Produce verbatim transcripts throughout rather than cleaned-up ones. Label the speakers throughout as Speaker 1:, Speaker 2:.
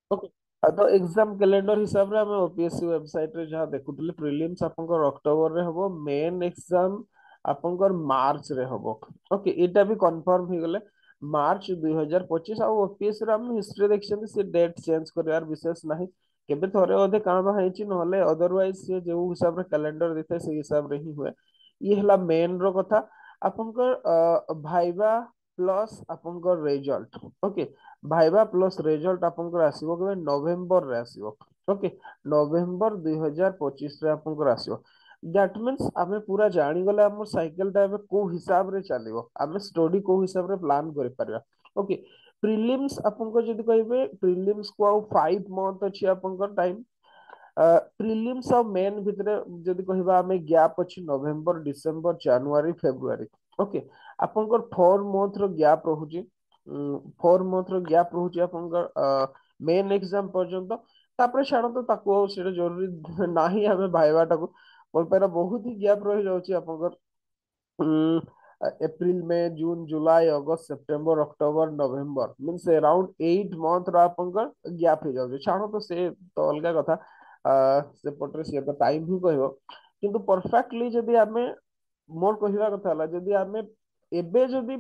Speaker 1: Okay. तो exam calendar हिसाब रे हमें ओपीएससी वेबसाइट रे जहाँ देखुतले प्रिलिम्स आपनकर अक्टोबर रे हबो, मेन एग्जाम आपनकर मार्च रे हबो। ओके, एटा भी कंफर्म ही गले मार्च दुई हजार पच्चीस। आ ओपीएससी रे हम हिस्ट्री देखछन से डेट चेंज करियार विशेष नाही, केबे थोरे अधे कामा हेछि नहले अदरवाइज से जो हिसाब रे कैलेंडर देथे से हिसाब रे ही हुए। ये हला मेन रो कथा। आपनकर भाइबा प्लस आपनकर result. Okay, viva plus result आपनकर आसीबो केबे नवेम्बर रे आसीबो। ओके, नवेम्बर दुई हजार पच्चीस रे आपनकर आसीबो। दैट मीन्स आमे पूरा जानी गले हमर साइकिल टा एबे को हिसाब रे चलिबो, आमे स्टडी को हिसाब रे प्लान करि परिबा। ओके, प्रीलिम्स आपनको जदि कहबे प्रीलिम्स को आउ फाइव मंथ अछि आपनकर टाइम। प्रीलिम्स और मेन भितरे जदि कहबा आमे गैप अछि नवेम्बर डिसेम्बर जनवरी फेब्रुआरी। ओके, आपनकर फोर मंथ रो गैप रहुची। फोर मंथ रो गैप रहुची आपनकर मेन एग्जाम पर्यंत। तापर छाड़ तो ताको सेटा जरूरी नाही हमें भाइबा टाको बोल पारा बहुत ही गैप रही जाउची आपनकर। हम्म, अप्रैल मई जून जुलाई अगस्त सितंबर अक्टोबर नवंबर मींस अराउंड एट मंथ रो आपनकर गैप हो जाउची। छाड़ो तो से तो अलगा कथा। आ, से पटरे से तो टाइम ही कहबो, किंतु परफेक्टली जदि आमे मोर कहिबा कथा हला जदि आमे एबे जदि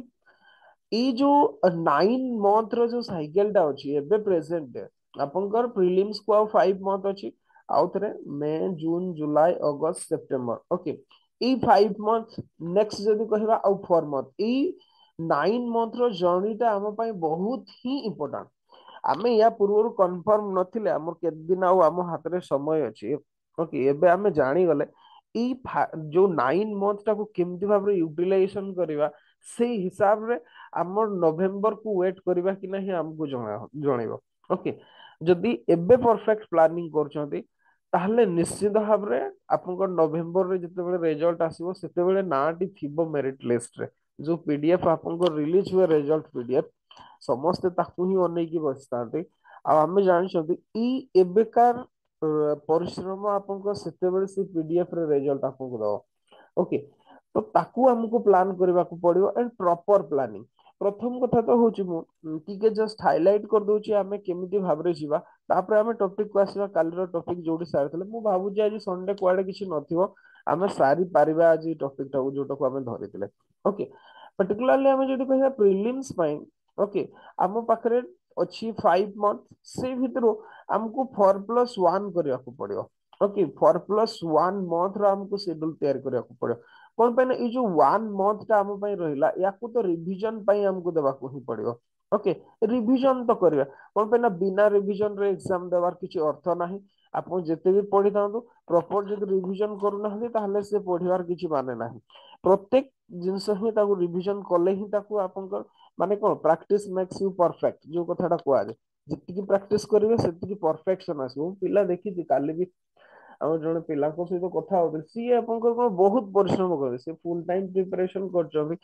Speaker 1: एई जो नाइन मंथ रो जो साइकिल टा अछि एबे प्रेजेंट आपनकर प्रीलिम्स को फाइव मंथ अछि। आउ थरे मई जून जुलाई अगस्त सितंबर। ओके, ई फाइव मंथ नेक्स्ट जदि कहबा आउ फोर मंथ ई नाइन मंथ रो जर्नी टा हम पई बहुत ही इंपोर्टेंट। आमे या पूर्व कन्फर्म नथिले हमर के दिन आउ हम हाथ रे समय अछि। ओके, एबे आमे जानी गले ई फा- जो नाइन मंथ टाको केमति भाबरे यूटिलाइजेशन करिवा सेई हिसाब रे हमर नवेम्बर को वेट करिवा कि नहीं हमको जणा जणैबो। ओके, जदि एबे परफेक्ट प्लानिंग करछंती ताहले निश्चित भाबरे आपनकर नवेम्बर रे जतेबेले रिजल्ट आसीबो सेतेबेले नाटी थिबो मेरिट लिस्ट रे। जो पीडीएफ आपनकर रिलीज हुए रिजल्ट पीडीएफ ସମସ୍ତେ ତାକୁ ହିଁ ଅନେଇକି ବସିଥାନ୍ତି। ଆଉ ଆମେ ଜାଣିଛନ୍ତି ଇ ଏବେକାର ଅ, ପରିଶ୍ରମ ଆପଣଙ୍କ ସେତେବେଳେ ସେ ପିଡିଏଫ ରେ ରେଜଲ୍ଟ ଆପଣଙ୍କୁ ଦବ। ଓକେ, ତ ତାକୁ ଆମକୁ ପ୍ଲାନ୍ କରିବାକୁ ପଡିବ ଏଣ୍ଡ ପ୍ରପର ପ୍ଲାନିଂ। ପ୍ରଥମ କଥା ତ ହଉଛି ମୁଁ ଉଁ, ଟିକେ ଜଷ୍ଟ ହାଇଲାଇଟ କରିଦଉଛି ଆମେ କେମିତି ଭାବରେ ଯିବା। ତାପରେ ଆମେ ଟପିକ କୁ ଆସିବା କାଲିର ଟପିକ ଯୋଉଠି ସାରିଥିଲେ। ମୁଁ ଭାବୁଛି ଆଜି ସଣ୍ଡେ କୁଆଡେ କିଛି ନଥିବ, ଆମେ ସାରି ପାରିବା ଆଜି ଟପିକ ଟାକୁ ଯୋଉଟାକୁ ଆମେ ଧରିଥିଲେ। ଓକେ, ପର୍ଟିକୁଲାରଲି ଆମେ ଯଦି କହିବା ପ୍ରିଲିମ୍ସ ପାଇଁ। ଓକେ, ଆମ ପାଖରେ ଅଛି ଫାଇଭ ମନ୍ଥ, ସେଇ ଭିତରୁ ଆମକୁ ଫୋର ପ୍ଲସ ୱାନ୍ କରିବାକୁ ପଡିବ। Okay, four plus one month ର ଆମକୁ ସେଡ୍ୟୁଲ ତିଆରି କରିବାକୁ ପଡିବ। କଣ ପାଇଁ ନା ଏଇ ଯୋଉ ୱାନ୍ ମନ୍ଥ ଟା ଆମ ପାଇଁ ରହିଲା ୟାକୁ ତ ରିଭିଜନ ପାଇଁ ଆମକୁ ଦେବାକୁ ହିଁ ପଡିବ। ଓକେ, ରିଭିଜନ ତ କରିବା। କଣ ପାଇଁ ନା ବିନା ରିଭିଜନ ରେ ଏକ୍ସାମ ଦେବାର କିଛି ଅର୍ଥ ନାହିଁ। ଆପଣ ଯେତେ ବି ପଢିଥାନ୍ତୁ ପ୍ରପର ଯଦି ରିଭିଜନ କରୁନାହାନ୍ତି ତାହେଲେ ସେ ପଢିବାର କିଛି ମାନେ ନାହିଁ। ପ୍ରତ୍ୟେକ ଜିନିଷ ହିଁ ତାକୁ ରିଭିଜନ କଲେ ହିଁ ତାକୁ ଆପଣଙ୍କର ମାନେ କଣ ପ୍ରାକ୍ଟିସ ମେକ୍ସ ୟୁ ପରଫେକ୍ଟ ଯୋଉ କଥାଟା କୁହାଯାଏ। ଯେତିକି ପ୍ରାକ୍ଟିସ କରିବେ ସେତିକି ପରଫେକ୍ସନ ଆସିବ। ମୁଁ ପିଲା ଦେଖିଛି କାଲି ବି ଆମର ଜଣେ ପିଲାଙ୍କ ସହିତ କଥା ହଉଥିଲି, ସିଏ ଆପଣଙ୍କର କଣ ବହୁତ ପରିଶ୍ରମ କରେ, ସେ ଫୁଲ ଟାଇମ ପ୍ରିପାରେସନ କରୁଛନ୍ତି।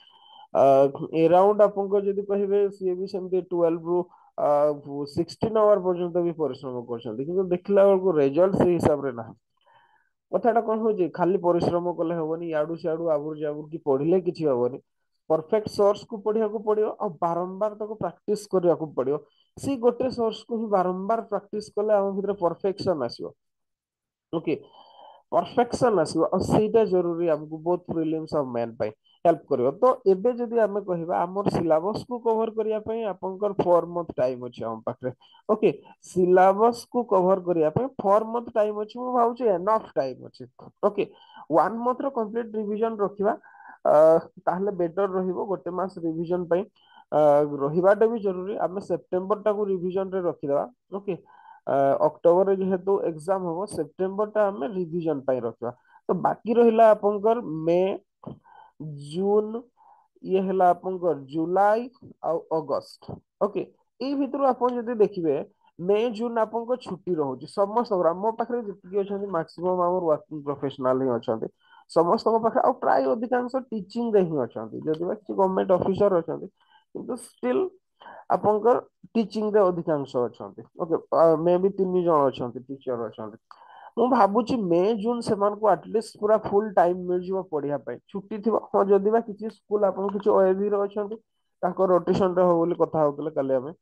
Speaker 1: ଏରାଉଣ୍ଡ ଆପଣଙ୍କ ଯଦି କହିବେ ସିଏ ବି ସେମିତି ଟୁଏଲ୍ଭ ରୁ ସିକ୍ସଟିନ୍ ଆୱାର ପର୍ଯ୍ୟନ୍ତ ବି ପରିଶ୍ରମ କରୁଛନ୍ତି, କିନ୍ତୁ ଦେଖିଲା ବେଳକୁ ରେଜଲ୍ଟ ସେଇ ହିସାବରେ ନାହିଁ। କଥାଟା କଣ ହଉଛି ଖାଲି ପରିଶ୍ରମ କଲେ ହବନି, ଇଆଡୁ ସିଆଡୁ ଆବୁରୁ ଜାବୁରୁ କି ପଢିଲେ କିଛି ହବନି। ପରଫେକ୍ଟ ସୋର୍ସ କୁ ପଢିବାକୁ ପଡିବ ଆଉ ବାରମ୍ବାର ତାକୁ ପ୍ରାକ୍ଟିସ କରିବାକୁ ପଡିବ। ସେଇ ଗୋଟେ ସୋର୍ସ କୁ ହିଁ ବାରମ୍ବାର ପ୍ରାକ୍ଟିସ କଲେ ଆମ ଭିତରେ ପରଫେକ୍ସନ ଆସିବ। ଓକେ, ପରଫେକ୍ସନ ଆସିବ ଆଉ ସେଇଟା ଜରୁରୀ ଆମକୁ ବୋଥ ପ୍ରିଲିମ୍ସ ଆଉ ମେନ୍ ପାଇଁ ହେଲ୍ପ କରିବ। ତ ଏବେ ଯଦି ଆମେ କହିବା ଆମର ସିଲାବସ କୁ କଭର କରିବା ପାଇଁ ଆପଣଙ୍କର ଫୋର ମନ୍ଥ ଟାଇମ ଅଛି ଆମ ପାଖରେ। ଓକେ, ସିଲାବସ କୁ କଭର କରିବା ପାଇଁ ଫୋର ମନ୍ଥ ଟାଇମ ଅଛି, ମୁଁ ଭାବୁଛି ଏନଫ ଟାଇମ ଅଛି। ଓକେ, ୱାନ ମନ୍ଥ ର କମ୍ପ୍ଲିଟ ରିଭିଜନ ରଖିବା ଅ, ତାହେଲେ ବେଟର ରହିବ ଗୋଟେ ମାସ ରିଭିଜନ ପାଇଁ। ଅ, ରହିବାଟା ବି ଜରୁରୀ, ଆମେ ସେପ୍ଟେମ୍ବର ଟାକୁ ରିଭିଜନ ରେ ରଖିଦବା। ଓକେ, ଅକ୍ଟୋବରରେ ଯେହେତୁ ଏକ୍ସାମ ହବ ସେପ୍ଟେମ୍ବର ଟା ଆମେ ରିଭିଜନ ପାଇଁ ରଖିବା। ତ ବାକି ରହିଲା ଆପଣଙ୍କର ମେ ଜୁନ, ଇଏ ହେଲା ଆପଣଙ୍କର ଜୁଲାଇ ଆଉ ଅଗଷ୍ଟ। ଓକେ, ଏଇ ଭିତରୁ ଆପଣ ଯଦି ଦେଖିବେ ମେ ଜୁନ ଆପଣଙ୍କ ଛୁଟି ରହୁଛି ସମସ୍ତଙ୍କର। ଆମ ପାଖରେ ଯେତିକି ଅଛନ୍ତି ମାକ୍ସିମମ୍ ଆମର ୱାର୍କିଂ ପ୍ରଫେସନାଲ ହିଁ ଅଛନ୍ତି ସମସ୍ତଙ୍କ ପାଖରେ, ଆଉ ପ୍ରାୟ ଅଧିକାଂଶ ଟିଚିଂ ରେ ହିଁ ଅଛନ୍ତି। ଯଦି ବା କିଛି ଗଭର୍ଣମେଣ୍ଟ ଅଫିସର ଅଛନ୍ତି କିନ୍ତୁ ଷ୍ଟିଲ୍ ଆପଣଙ୍କର ଟିଚିଂ ରେ ଅଧିକାଂଶ ଅଛନ୍ତି। ଓକେ, ମେ ବି ତିନି ଜଣ ଅଛନ୍ତି ଟିଚର ଅଛନ୍ତି। ମୁଁ ଭାବୁଛି ମେ ଜୁନ ସେମାନଙ୍କୁ ଆଟଲିଷ୍ଟ ପୁରା ଫୁଲ ଟାଇମ ମିଳିଯିବ ପଢିବା ପାଇଁ, ଛୁଟି ଥିବ। ହଁ, ଯଦି ବା କିଛି ସ୍କୁଲ ଆପଣ କିଛି ଓଏବି ର ଅଛନ୍ତି ତାଙ୍କ ରୋଟେସନ ରେ ହବ ବୋଲି କଥା ହଉଥିଲେ କାଲି ଆମେ,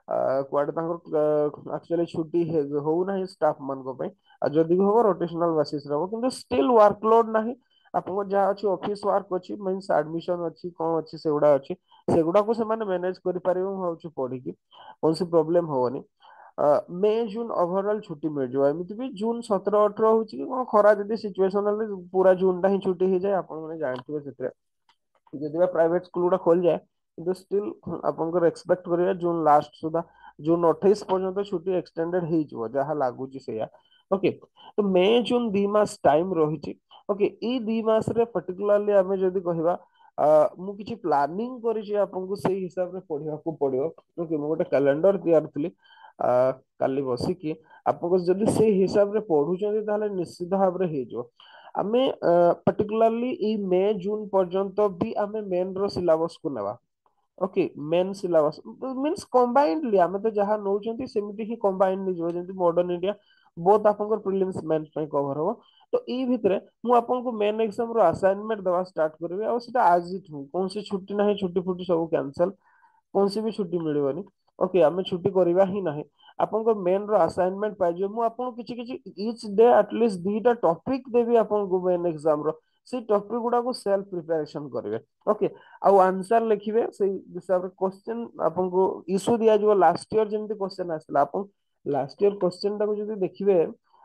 Speaker 1: कुआडे तांकर एक्चुअली छुट्टी हो ना स्टाफ मान को पे आ जदी भी हो रोटेशनल बेसिस रहबो किंतु स्टिल वर्कलोड नाही आपको जहाँ अच्छी ऑफिस वर्क अच्छी मीन्स एडमिशन अच्छी कौन अच्छी सेगुड़ा अच्छी सेगुड़ा को से माने मैनेज करि परिबो भाउछु पढ़ी की कौन सी प्रॉब्लम होवनी मे जून ओवरऑल छुट्टी मिल जाए एमती भी जून सत्रह अठरह होची कि कौन खरा जदी सिचुएशन पूरा जून टा ही छुट्टी हो जाए आपण माने जानथिबे सेते जदि प्राइवेट स्कूल गुड़ा खोल जाए किंतु स्टिल आपनकर एक्सपेक्ट करिया जून लास्ट सुधा जून अट्ठाईस पर्यंत छुट्टी एक्सटेंडेड हो जिवो जहा लागुची सेया ओके तो मे जून दी मास टाइम रहिची ओके ई दी मास रे पर्टिकुलरली हमें जदि कहबा मु किछि प्लानिंग करिछि आपनको सेही हिसाब रे पढिया को पडियो ओके मु गोटे कैलेंडर तैयार थली काली बसी की आपको जदि से हिसाब रे पढुचंदी ताले निश्चित भाव रे हे जो आमे पर्टिकुलरली ई मे जून पर्यंत भी आमे मेन रो सिलेबस को नेबा okay main syllabus means combinedly आमे तो जहां नौचंती सेमिति ही कंबाइंडली जो जेंति मॉडर्न इंडिया बोथ आपनकर प्रीलिम्स मेंस पे कवर हो तो ई भितरे मु आपनको मेन एग्जाम रो असाइनमेंट दवा स्टार्ट करबे और सेटा आज ही थू कौन सी छुट्टी नहीं छुट्टी फुट्टी सब कैंसिल कौन सी भी छुट्टी मिलबनी ओके आमे छुट्टी करबा ही नहीं आपनको मेन रो असाइनमेंट पाइजो मु आपको किछि किछि ईच डे एटलीस्ट दीटा टॉपिक देबी आपनको मेन एग्जाम रो से टॉपिक गुडा को सेल्फ प्रिपरेशन करिवे ओके आउ आंसर लिखिबे से हिसाब रे क्वेश्चन आपनको इशू दिया जो लास्ट ईयर जेमति क्वेश्चन आसला आपन लास्ट ईयर क्वेश्चन टाको जदि देखिबे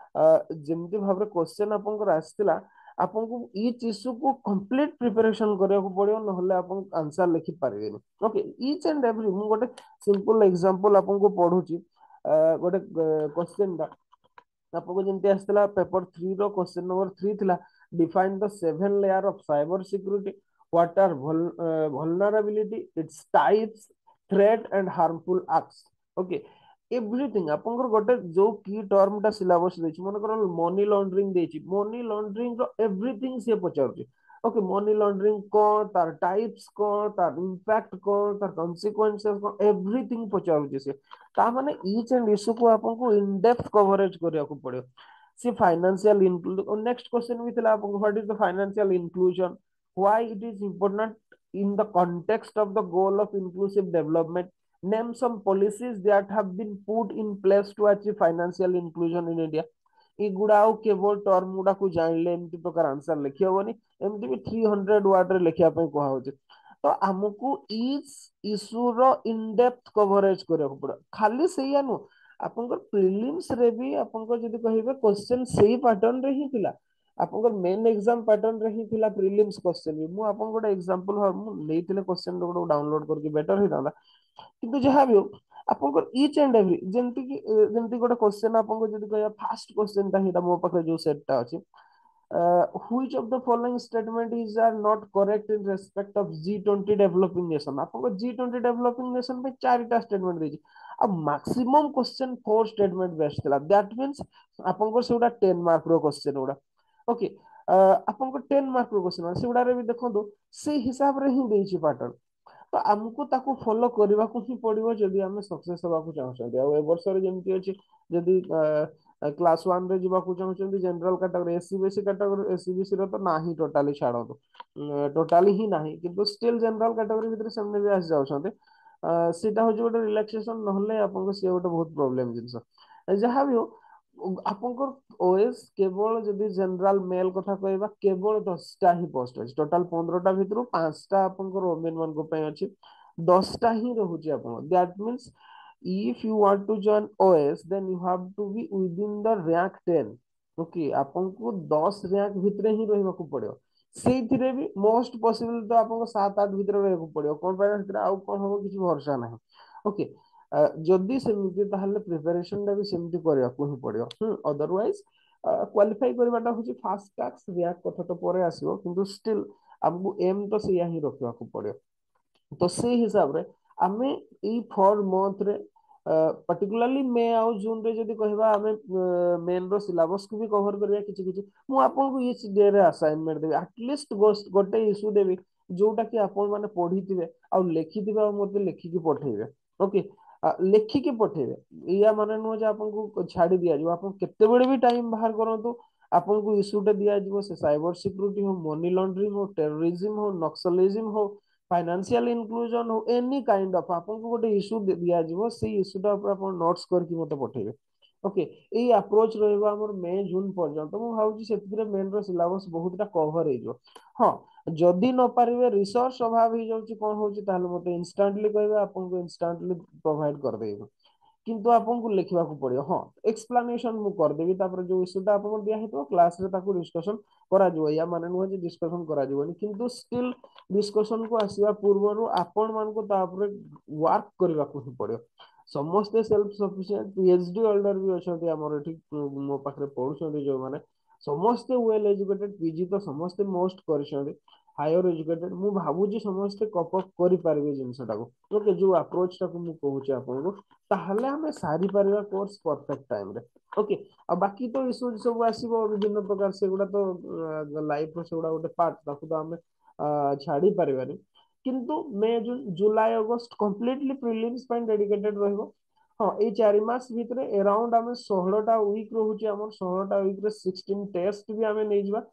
Speaker 1: जेमति भाबरे क्वेश्चन आपनकर आस्तिला आपनको ईच इशू को कंप्लीट प्रिपरेशन करिया को पड़ियो नहले आपन आंसर लिखि पारिबेनी ओके ईच एंड एवरी मु गोटे सिंपल एग्जांपल आपनको पढुची गोटे क्वेश्चन दा आपको जेमति आस्तिला पेपर थ्री रो क्वेश्चन नंबर थ्री थिला define the seven layer of cyber security what are vulnerability its types threat and harmful acts okay everything आपनकर गोटे जो की टर्म टा सिलेबस देछि मन कर मनी लॉन्ड्रिंग देछि मनी लॉन्ड्रिंग रो एवरीथिंग से पचारछि ओके मनी लॉन्ड्रिंग को तार टाइप्स को तार इंपैक्ट को तार कॉन्सिक्वेंसेस को एवरीथिंग पचारछि से ता माने ईच एंड इशू को आपनको इन डेप्थ कवरेज करिया को पड़ियो see financial include next question भी थिला आपको what is the financial inclusion why it is important in the context of the goal of inclusive development name some policies that have been put in place to achieve financial inclusion in India एगुड़ा आउ केवल term गुड़ा को जानले एमती प्रकार answer लिखि होबनी एमती भी थ्री हंड्रेड वर्ड रे लिखिया पय कहा होचे तो हमकु ईच इशू रो इन डेप्थ कवरेज करे पड़ो खाली सेया नु आपनकर प्रीलिम्स रे भी आपनकर जदी कहिबे क्वेश्चन सेही पैटर्न रे ही थिला आपनकर मेन एग्जाम पैटर्न रे ही थिला प्रीलिम्स क्वेश्चन भी मु आपन गोटे एग्जांपल मु लेथिले क्वेश्चन रो डाउनलोड करके बेटर ही दादा किंतु जहां भी हो आपनकर ईच एंड एवरी जेंति कि जेंति गोटे क्वेश्चन आपनको जदी कहया फर्स्ट क्वेश्चन ता हिटा मो पाखे जो सेट ता अछि which of the following statement is are not correct in respect of G twenty developing nation आपको जी ट्वेंटी डेवलपिंग नेशन पे चारटा स्टेटमेंट देछि अब maximum question four statement based थिला दैट मींस आपनको सेउडा टेन मार्क रो क्वेश्चन उडा okay आपनको टेन मार्क रो क्वेश्चन सेउडा रे भी देखंतु से हिसाब रे ही देछि पैटर्न तो हमको ताको फॉलो करबा को ही पड़िबो जदी हमें सक्सेस होबा को चाहछन आ ए वर्ष रे जेमति अछि जदी क्लास वन रे जीवा को चाहछन general category SCBC category SCBC रो तो नाही टोटली छाड़ो तो टोटली ही नाही किंतु स्टिल जनरल कैटेगरी भीतर सामने भी आस जाउछन सेटा हो जो गोटे रिलैक्सेशन नहले आपनको से गोटे बहुत प्रॉब्लम जिंस जहां भी हो आपनकर ओएस केवल जदी जनरल मेल कथा कहबा केवल दसटा ही पोस्ट अछि टोटल पंद्रह टा भितरु पांचटा आपनकर वोमेन मान को पय अछि दसटा ही रहउची आपन that means if you want to join O S then you have to be within the rank ten ओके आपनको दस रैंक भितरे ही रहबा को पड़ियो सेथिरे भी मोस्ट पॉसिबल तो आपनको सात आठ भितरे रहबा को पड़ियो कोन पाय भितरे आउ कोन होबो किछि भरोसा नाही ओके जदि सेमिति ताहले प्रिपरेशन दा भी सेमिति करिया को ही पड़ियो हम अदरवाइज क्वालिफाई करबाटा होची फास्ट टैक्स रैंक कथा तो परे आसीबो किंतु स्टिल हमको एम तो सेया ही रखबा को पड़ियो तो से हिसाब रे आमे ई फोर मंथ रे पर्टिकुलरली मे आउ जून रे जदी कहबा आमे मेन रो सिलेबस को भी कवर करिया किछि किछि मु आपन को इच डे रे असाइनमेंट देबी एटलीस्ट गोटे इशू देबी जोटा कि आपन माने पढिथिबे आ लेखिथिबे आ मते लेखिकी पठेबे ओके लेखिकी पठेबे या माने नो जे आपन को छाडी दिया जो आपन केते बेले भी टाइम बाहर करंतु आपन को इशू टे दिया जिवो से साइबर सिक्योरिटी हो मनी लॉन्ड्रिंग हो टेररिज्म हो नक्सलिज्म हो फाइनेंशियल इनक्लूजन हो एनी काइंड ऑफ आपको गोटे इश्यू दिया जिवो से इश्यूटा ऊपर आपण नोट्स करके मते पठेबे ओके एई अप्रोच रहइबो हमर मई जून पर्यंत मु भाउची सेतिरे मेन रो सिलेबस बहुतटा कवर हेजो हां जदि न पारिबे रिसोर्स अभाव हो जाउची कोन होउची ताहले मते इंस्टेंटली कहबे आपन को इंस्टेंटली प्रोवाइड कर देबो किंतु आपको लिखा पड़ो हाँ एक्सप्लानेशन मुझे करदेवी जो इश्यूटा आपको दिखाई क्लास डिस्कसन करा या माने नुह डिस्कसन करा किंतु स्टिल डिस्कसन को आसवा पूर्व आपण मान वर्क करने ही पड़ो समस्ते सेल्फ सफिशिएंट पीएचडी होल्डर भी अच्छा आमर ये मो पाखे पढ़ुं जो मैंने समस्ते वेल एजुकेटेड पीजी तो समस्ते मोस्ट कर हायर एजुकेटेड मु भावुची समस्ते कप अप करि पारिबे जिंसटा को ओके जो अप्रोच टा को मु कहूची आपन को ताहले हमें सारी परिवा कोर्स परफेक्ट टाइम रे ओके आ बाकी तो इशू सब आसीबो विभिन्न प्रकार से गुडा तो लाइफ रो से गुडा गोटे पार्ट ताकू तो हमें छाड़ी परिबानी किंतु मे जून जुलाई अगस्त कंप्लीटली प्रीलिम्स ପାଇଁ डेडिकेटेड रहबो हाँ ए चारि मास भितरे अराउंड हमें सोलह टा वीक रहूची हमर सोलह टा वीक रे सोलह टेस्ट भी हमें नै जबा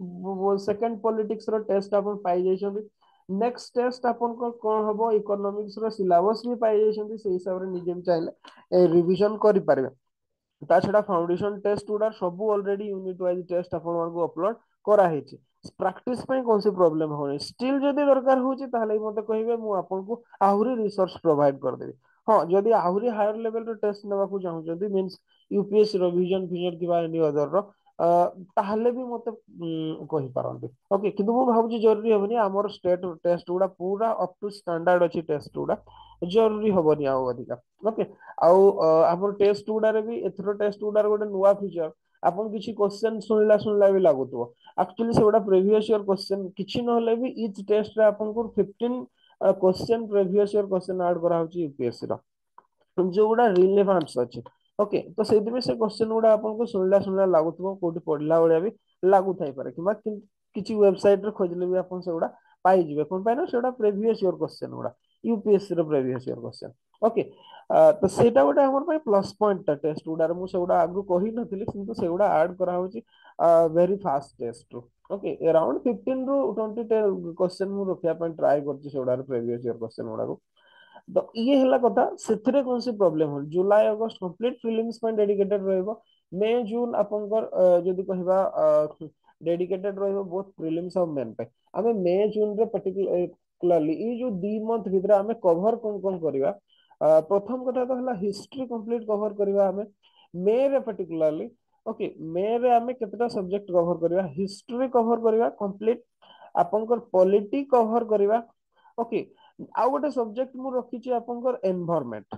Speaker 1: सेकंड पॉलिटिक्स रो टेस्ट अपन पाई जाइछन नेक्स्ट टेस्ट अपन को कोन हबो इकोनॉमिक्स रो सिलेबस भी पाई जाइछन से हिसाब रे निजे चाहिले रिवीजन करि पारबे ता छडा फाउंडेशन टेस्ट गुडा सब ऑलरेडी यूनिट वाइज टेस्ट अपन को अपलोड करा हेछि प्रैक्टिस पे कौन सी प्रॉब्लम होनी स्टिल जदि दरकार होछि ताहले मते कहिबे मु आपन को आहुरी रिसोर्स प्रोवाइड कर देबी हाँ जदि आहुरी हायर लेवल रो टेस्ट नेबा को चाहू जदि मींस यूपीएससी रो विजन फिजन किबा एनी अदर रो ताहले भी मते कहि पारंती ओके किंतु मु भाबुची जरूरी हेबनी हमर स्टेट टेस्ट गुडा पूरा अप टू स्टैंडर्ड अछि टेस्ट गुडा जरूरी होबनी आ अधिका ओके आउ हमर टेस्ट गुडा रे भी एथरो टेस्ट गुडा रे गोटे नुवा फीचर आपन किछि क्वेश्चन सुनला सुनला भी लागुतो एक्चुअली से गोटा प्रीवियस ईयर क्वेश्चन किछि नहले भी ईच टेस्ट रे आपन को पंद्रह question previous year question add करा होची यूपीएससी रो जो गुडा रिलेवेंस अछि ओके तो सेति में से क्वेश्चन गुडा आपन को सुनला सुनला लागुतो कोठी पढला बळिया भी लागु थाई पारे किबा किछि वेबसाइट रे खोजले भी आपन से गुडा पाई जिवे कोन पाइना सेडा प्रीवियस ईयर क्वेश्चन गुडा यूपीएससी रो प्रीवियस ईयर क्वेश्चन ओके तो सेटा गोटे हमर पय प्लस पॉइंट टा टेस्ट गुडा मु सेगुडा आगु कहि नथिले किंतु सेगुडा ऐड करा होची वेरी फास्ट टेस्ट रो ओके अराउंड पंद्रह रु बीस क्वेश्चन मु रखिया पय ट्राई करची सेगुडा प्रीवियस ईयर क्वेश्चन गुडा को तो ये हला कथा सेथिरे कोन से प्रॉब्लम हो जुलाई अगस्त कंप्लीट प्रीलिम्स पे डेडिकेटेड रहइबो मे जून आपनकर जदि कहबा डेडिकेटेड रहइबो बोथ प्रीलिम्स और मेन पे हमें मे जून रे पर्टिकुलरली ई जो दो मंथ भितर हमें कवर कोन कोन करबा प्रथम कथा तो हला हिस्ट्री कंप्लीट कवर करबा हमें मे रे पर्टिकुलरली ओके मे रे हमें केतटा सब्जेक्ट कवर करबा हिस्ट्री कवर करबा कंप्लीट आपनकर पॉलिटी कवर करबा ओके आउ गोटे सब्जेक्ट मु रखिछि आपनकर environment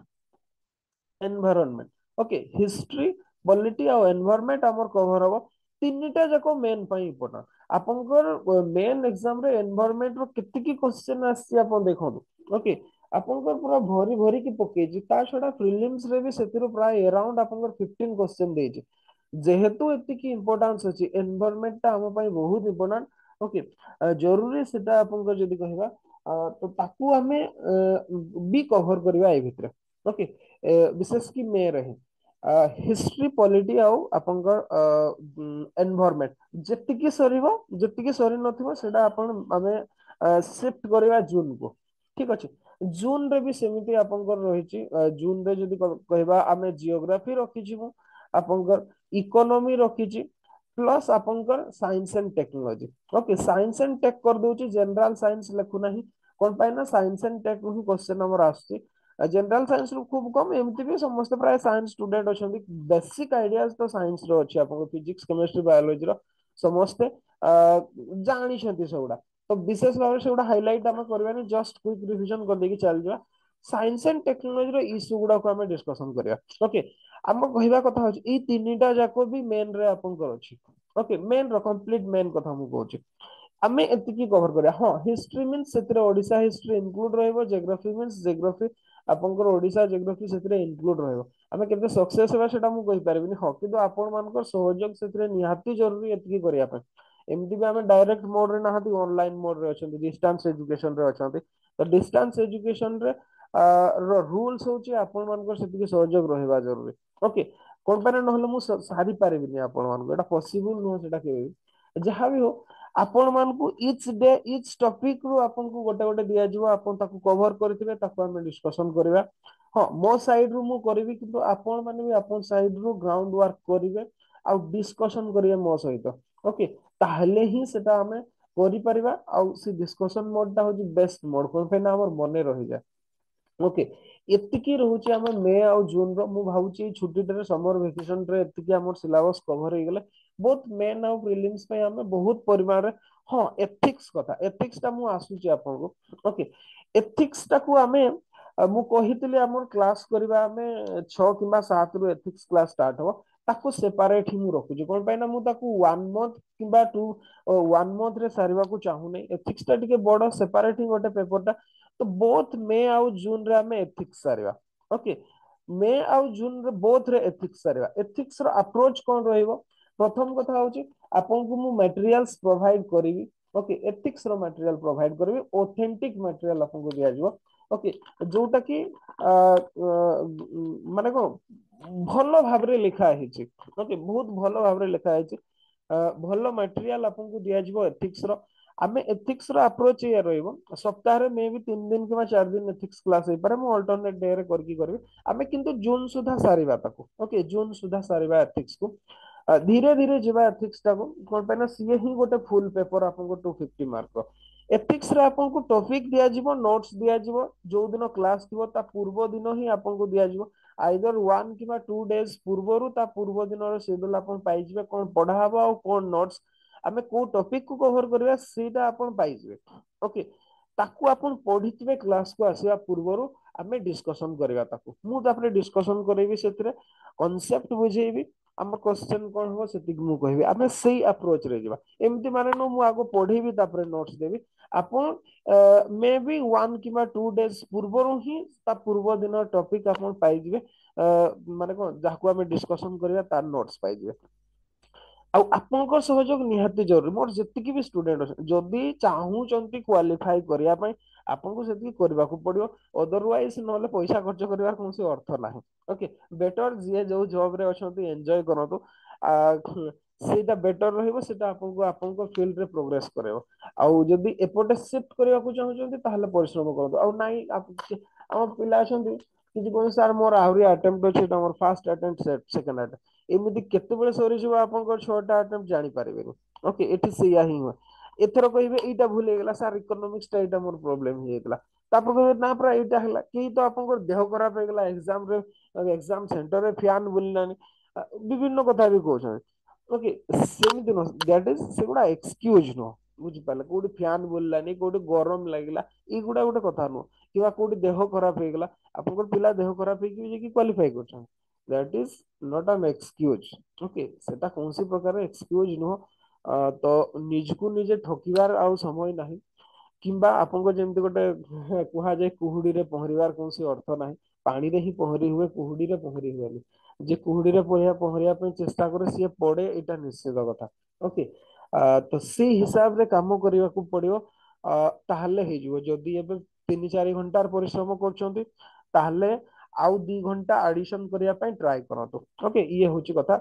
Speaker 1: environment okay history polity और एनवायरनमेंट हमर कवर हबो तीनटा जाको मेन पई इम्पोर्टेंट आपनकर मेन एग्जाम रे एनवायरनमेंट रो कितकी क्वेश्चन आसी आपन देखो ओके आपनकर पूरा भरी भरी की पकेजी ता छडा प्रीलिम्स रे भी सेतिरो प्राय अराउंड आपनकर पंद्रह क्वेश्चन देछि जेहेतु एतिकी इंपोर्टेंस अछि एनवायरनमेंट ता हम पई बहुत इंपोर्टेंट ओके जरूरी सेटा आपनकर जदी कहबा तो ताकू हमें भी कवर करबा ए भितरे ओके विशेष की मे रहे हिस्ट्री पॉलिटी आउ आपनकर एनवायरनमेंट जतिकी सरीबो जतिकी सरी नथिबो सेटा आपन हमें शिफ्ट करबा जून को ठीक अछि जून रे भी सेमिति आपनकर रहिछि जून रे जदी कहबा हमें जियोग्राफी रखिछि मु आपनकर इकोनॉमी रखिछि प्लस आपनकर science and technology okay science and tech कर दोछि जनरल साइंस लेखु नाही कोन पाइ ना साइंस एंड टेक रू क्वेश्चन हमर आछि जनरल साइंस रू खूब कम एमती भी समस्त प्राय साइंस स्टूडेंट अछंती बेसिक आइडियाज तो साइंस रो अछि आपन फिजिक्स केमिस्ट्री बायोलॉजी रो समस्त जानि छंती सबडा तो विशेष भाव सेगुडा हाइलाइट हम करबानी जस्ट क्विक रिवीजन कर देकी चल जा साइंस एंड टेक्नोलॉजी रो इश्यू गुडा को हम डिस्कशन करिया ओके हम कहबा कथा होची ई तीनटा जाको भी मेन रे आपन कर अछि ओके मेन रो कंप्लीट मेन कथा हम कहूची आमे एतिकी कवर करिया हां हिस्ट्री मींस सेतरे ओडिसा हिस्ट्री इंक्लूड रहइबो ज्योग्राफी मींस ज्योग्राफी आपनकर ओडिसा ज्योग्राफी सेतरे इंक्लूड रहइबो आमे केते सक्सेस हेबा सेटा मु कहि परबिनी हां किंतु आपन मानकर सहयोग सेतरे निहाती जरूरी एतिकी करिया पे एमती भी आमे डायरेक्ट मोड रे नाहती ऑनलाइन मोड रे अछंती डिस्टेंस एजुकेशन रे अछंती तो डिस्टेंस एजुकेशन रे रूल्स होची आपन मानकर सेतिकी सहयोग रहइबा जरूरी ओके कोन पारे नहले मु सारी पारेबिनी आपन मानकर एटा पॉसिबल नो सेटा के जहां भी हो आपण मानकु इच डे इच टॉपिक रु आपन को गोटे गोटे दिया जिवो आपन ताकू कवर करथिबे ताकू हम डिस्कशन करबा हां मो साइड रु मु करबी किंतु आपण माने भी आपन साइड रु ग्राउंड वर्क करिवे आ डिस्कशन करिवे मो सहित ओके ताहले ही सेटा हमें करि परिबा आ सी डिस्कशन मोड ता होजी बेस्ट मोड कोन पे ना हमर मने रहि जाय ओके एतिकी रहुची हम मे आ जून रो मु भाबुची छुट्टी रे समर वेकेशन रे एतिकी हमर सिलेबस कवर हो गेले बहुत मेन आ प्रीलिम्स पे हम बहुत परिमाण रे हां एथिक्स कथा एथिक्स ता मु आसुची आपन को ओके एथिक्स ता को हमें मु कहितले हमर क्लास करबा हमें छह किबा सात रु एथिक्स क्लास स्टार्ट हो ताको सेपरेट ही मु रखुची कोन पे ना मु ताको वन मंथ किबा टू वन मंथ रे सारिबा को चाहू नै एथिक्स ता टिके बडो सेपरेट ही गोटे पेपर ता तो बोथ मे आउ जून रे हमें एथिक्स सारिबा ओके मे आउ जून रे बोथ रे एथिक्स सारिबा एथिक्स रो अप्रोच कोन रहइबो प्रथम कथा होची आपन को मु मटेरियल्स प्रोवाइड करिवि ओके एथिक्स रो मटेरियल प्रोवाइड करिवि ऑथेंटिक मटेरियल आपन को दिया जिवो ओके जोटा कि माने को भलो भाबरे लिखा हिची ओके बहुत भलो भाबरे लिखा हिची भलो मटेरियल आपन को दिया जिवो एथिक्स रो आमे एथिक्स रो अप्रोच ये रहइबो सप्ताह रे मे भी तीन दिन किबा चार दिन एथिक्स क्लास होई पारे मु अल्टरनेट डे रे करकी करबी आमे किंतु जून सुधा सारिबा ताको ओके जून सुधा सारिबा एथिक्स को धीरे धीरे जीवा एथिक्स टाको कोन पे ना सीए ही गोटे फुल पेपर आपन को टू फिफ्टी मार्क एथिक्स रे आपन को टॉपिक दिया जिवो नोट्स दिया जिवो जो दिन क्लास थिवो ता पूर्व दिन ही आपन को दिया जिवो आइदर वन किबा टू डेज पूर्वरु ता पूर्व दिन रो शेड्यूल आपन पाई जिवे कोन पढा हबो आ कोन नोट्स आमे को टॉपिक को कवर करबा सेटा आपन पाई जिवे ओके ताकू आपन पढितबे क्लास को आसीबा पूर्वरु आमे डिस्कशन करबा ताकू मु तापरे डिस्कशन करबी सेतरे कांसेप्ट बुझेबी हम क्वेश्चन कोन हो सेति मु कहबी आमे सेही अप्रोच रे जिबा एम्ति माने नो मु आगो पढेबी तापरे नोट्स देबी आपन मे बी वन किबा टू डेज पूर्वरु ही ता पूर्व दिन टॉपिक आपन पाई जिवे माने को जाकू आमे डिस्कशन करबा तार नोट्स पाई जिवे आ आपनकर सहयोग निहाती जरूरी मोर जति भी स्टूडेंट अछि जदि चाहूचंती क्वालिफाई करिया पय आपन को सेति करबा को पड़ियो अदरवाइज नले पैसा खर्च करबा कोनसी अर्थ नाही ओके बेटर जे जो जॉब रे अछंती एन्जॉय करतो आ सेटा बेटर रहइबो सेटा आपन को आपन को फील्ड रे प्रोग्रेस करेबो आ जदि एपोर्ट शिफ्ट करिया को चाहूचंती ताहले परिश्रम करतो आ नाही हम पिला अछंती कि कोन सर मोर आउरी अटेम्प्ट अछि त मोर फर्स्ट अटेम्प्ट सेकंड अटेम्प्ट एमिति केते बेले सरी जिवो आपन को छटा अटेम्प्ट जानि पारिबेनी ओके एठी सेया ही हो एथरो कहिबे एटा भूल गेला सर इकोनॉमिक्स टा एटा मोर प्रॉब्लम हे गेला तापर कहबे ना पूरा एटा हला कि तो आपन को देह खराब हे गेला एग्जाम रे एग्जाम सेंटर रे फैन बुललानी विभिन्न कथा भी कहछन ओके सेमिति नो दैट इज सेगुडा एक्सक्यूज नो बुझि पाले कोडी फैन बुललानी कोडी गरम लागिला ई गुडा गुडा कथा नो किबा कोडी देह खराब हे गेला आपन को पिला देह खराब हे कि जे कि क्वालिफाई करछन that is not an excuse okay सेटा कोनसी प्रकार एक्सक्यूज नो तो निजकु निजे ठकिबार आ समय नाही किंबा आपन को जेमति गोटे कुहा जाय कुहुडी रे पहरिवार कोनसी अर्थ नाही पानी रे ही पहरी हुए कुहुडी रे पहरी हुए जे कुहुडी रे पहरिया पहरिया पे चेष्टा करे सिए पड़े एटा निश्चित कथा ओके तो से हिसाब रे काम करिवा को पड़ियो ताहले हे जिवो जदी एबे तीन चार घंटार परिश्रम करछंती ताहले आउ दो घंटा एडिशन करिया पय ट्राई करतो ओके ये होची कथा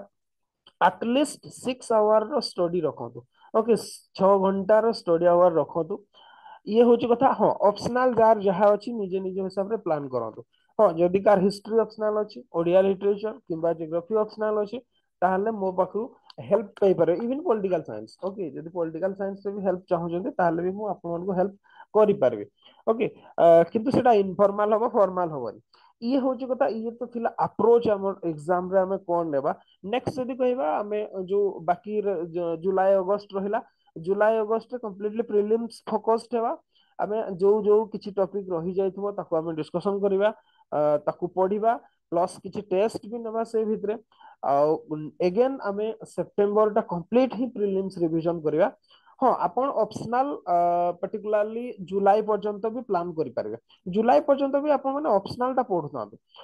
Speaker 1: एटलीस्ट सिक्स आवर रो स्टडी रखतो ओके छह घंटा रो स्टडी आवर रखतो ये होची कथा हां ऑप्शनल जार जहा अछि निजे निजे हिसाब रे प्लान करतो हां जदी कार हिस्ट्री ऑप्शनल अछि ओडिया लिटरेचर किबा ज्योग्राफी ऑप्शनल अछि ताहले मो पाखु हेल्प पई पारे इवन पॉलिटिकल साइंस ओके जदी पॉलिटिकल साइंस से भी हेल्प चाहूजंती ताहले भी मु आपन को हेल्प करि पारबे ओके किंतु सेटा इनफॉर्मल होबो फॉर्मल होबो ये होची कथा ये तो थिला अप्रोच हमर एग्जाम रे हमें कोन लेबा नेक्स्ट जदी कहबा हमें जो बाकी जुलाई अगस्त रहिला जुलाई अगस्त कंप्लीटली प्रीलिम्स फोकस्ड हेबा आमे जो जो किछि टॉपिक रहि जाइथबो ताको आमे डिस्कशन करिबा ताको पढिबा प्लस किछि टेस्ट भी नबा से भितरे आ अगेन आमे सितंबर टा कंप्लीट ही प्रीलिम्स रिवीजन करिबा हां आपण ऑप्शनल पर्टिकुलरली जुलाई पर्यंत भी प्लान करि पारबे जुलाई पर्यंत भी आपण माने ऑप्शनल टा पढुता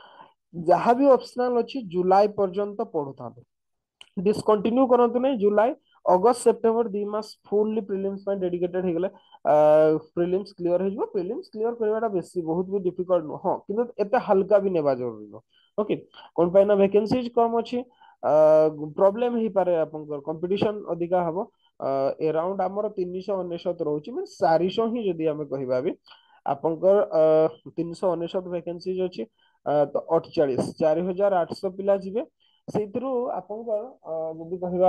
Speaker 1: जहां भी ऑप्शनल अछि जुलाई पर्यंत पढुता डिसकंटिन्यू करंतु नै जुलाई अगस्त सेप्टेम्बर दो मास फुल्ली प्रीलिम्स पे डेडिकेटेड हे गेले प्रीलिम्स क्लियर हे जबो प्रीलिम्स क्लियर करवाटा बेसी बहुत भी डिफिकल्ट न हां किंतु एते हल्का भी नेबा जरूरी न ओके कोन पाइना वैकेंसीज कम अछि प्रॉब्लम ही पारे आपन कंपटीशन अधिका हबो एराउंड आमर तीन सौ अनेशत रोचे मीन चार सौ ही जदि आम कहवा भी आपंकर तीन सौ अनेशत वैकेंसीज अच्छी तो अड़चाश चार हजार आठश पिला जी से आपंकर जदि कहवा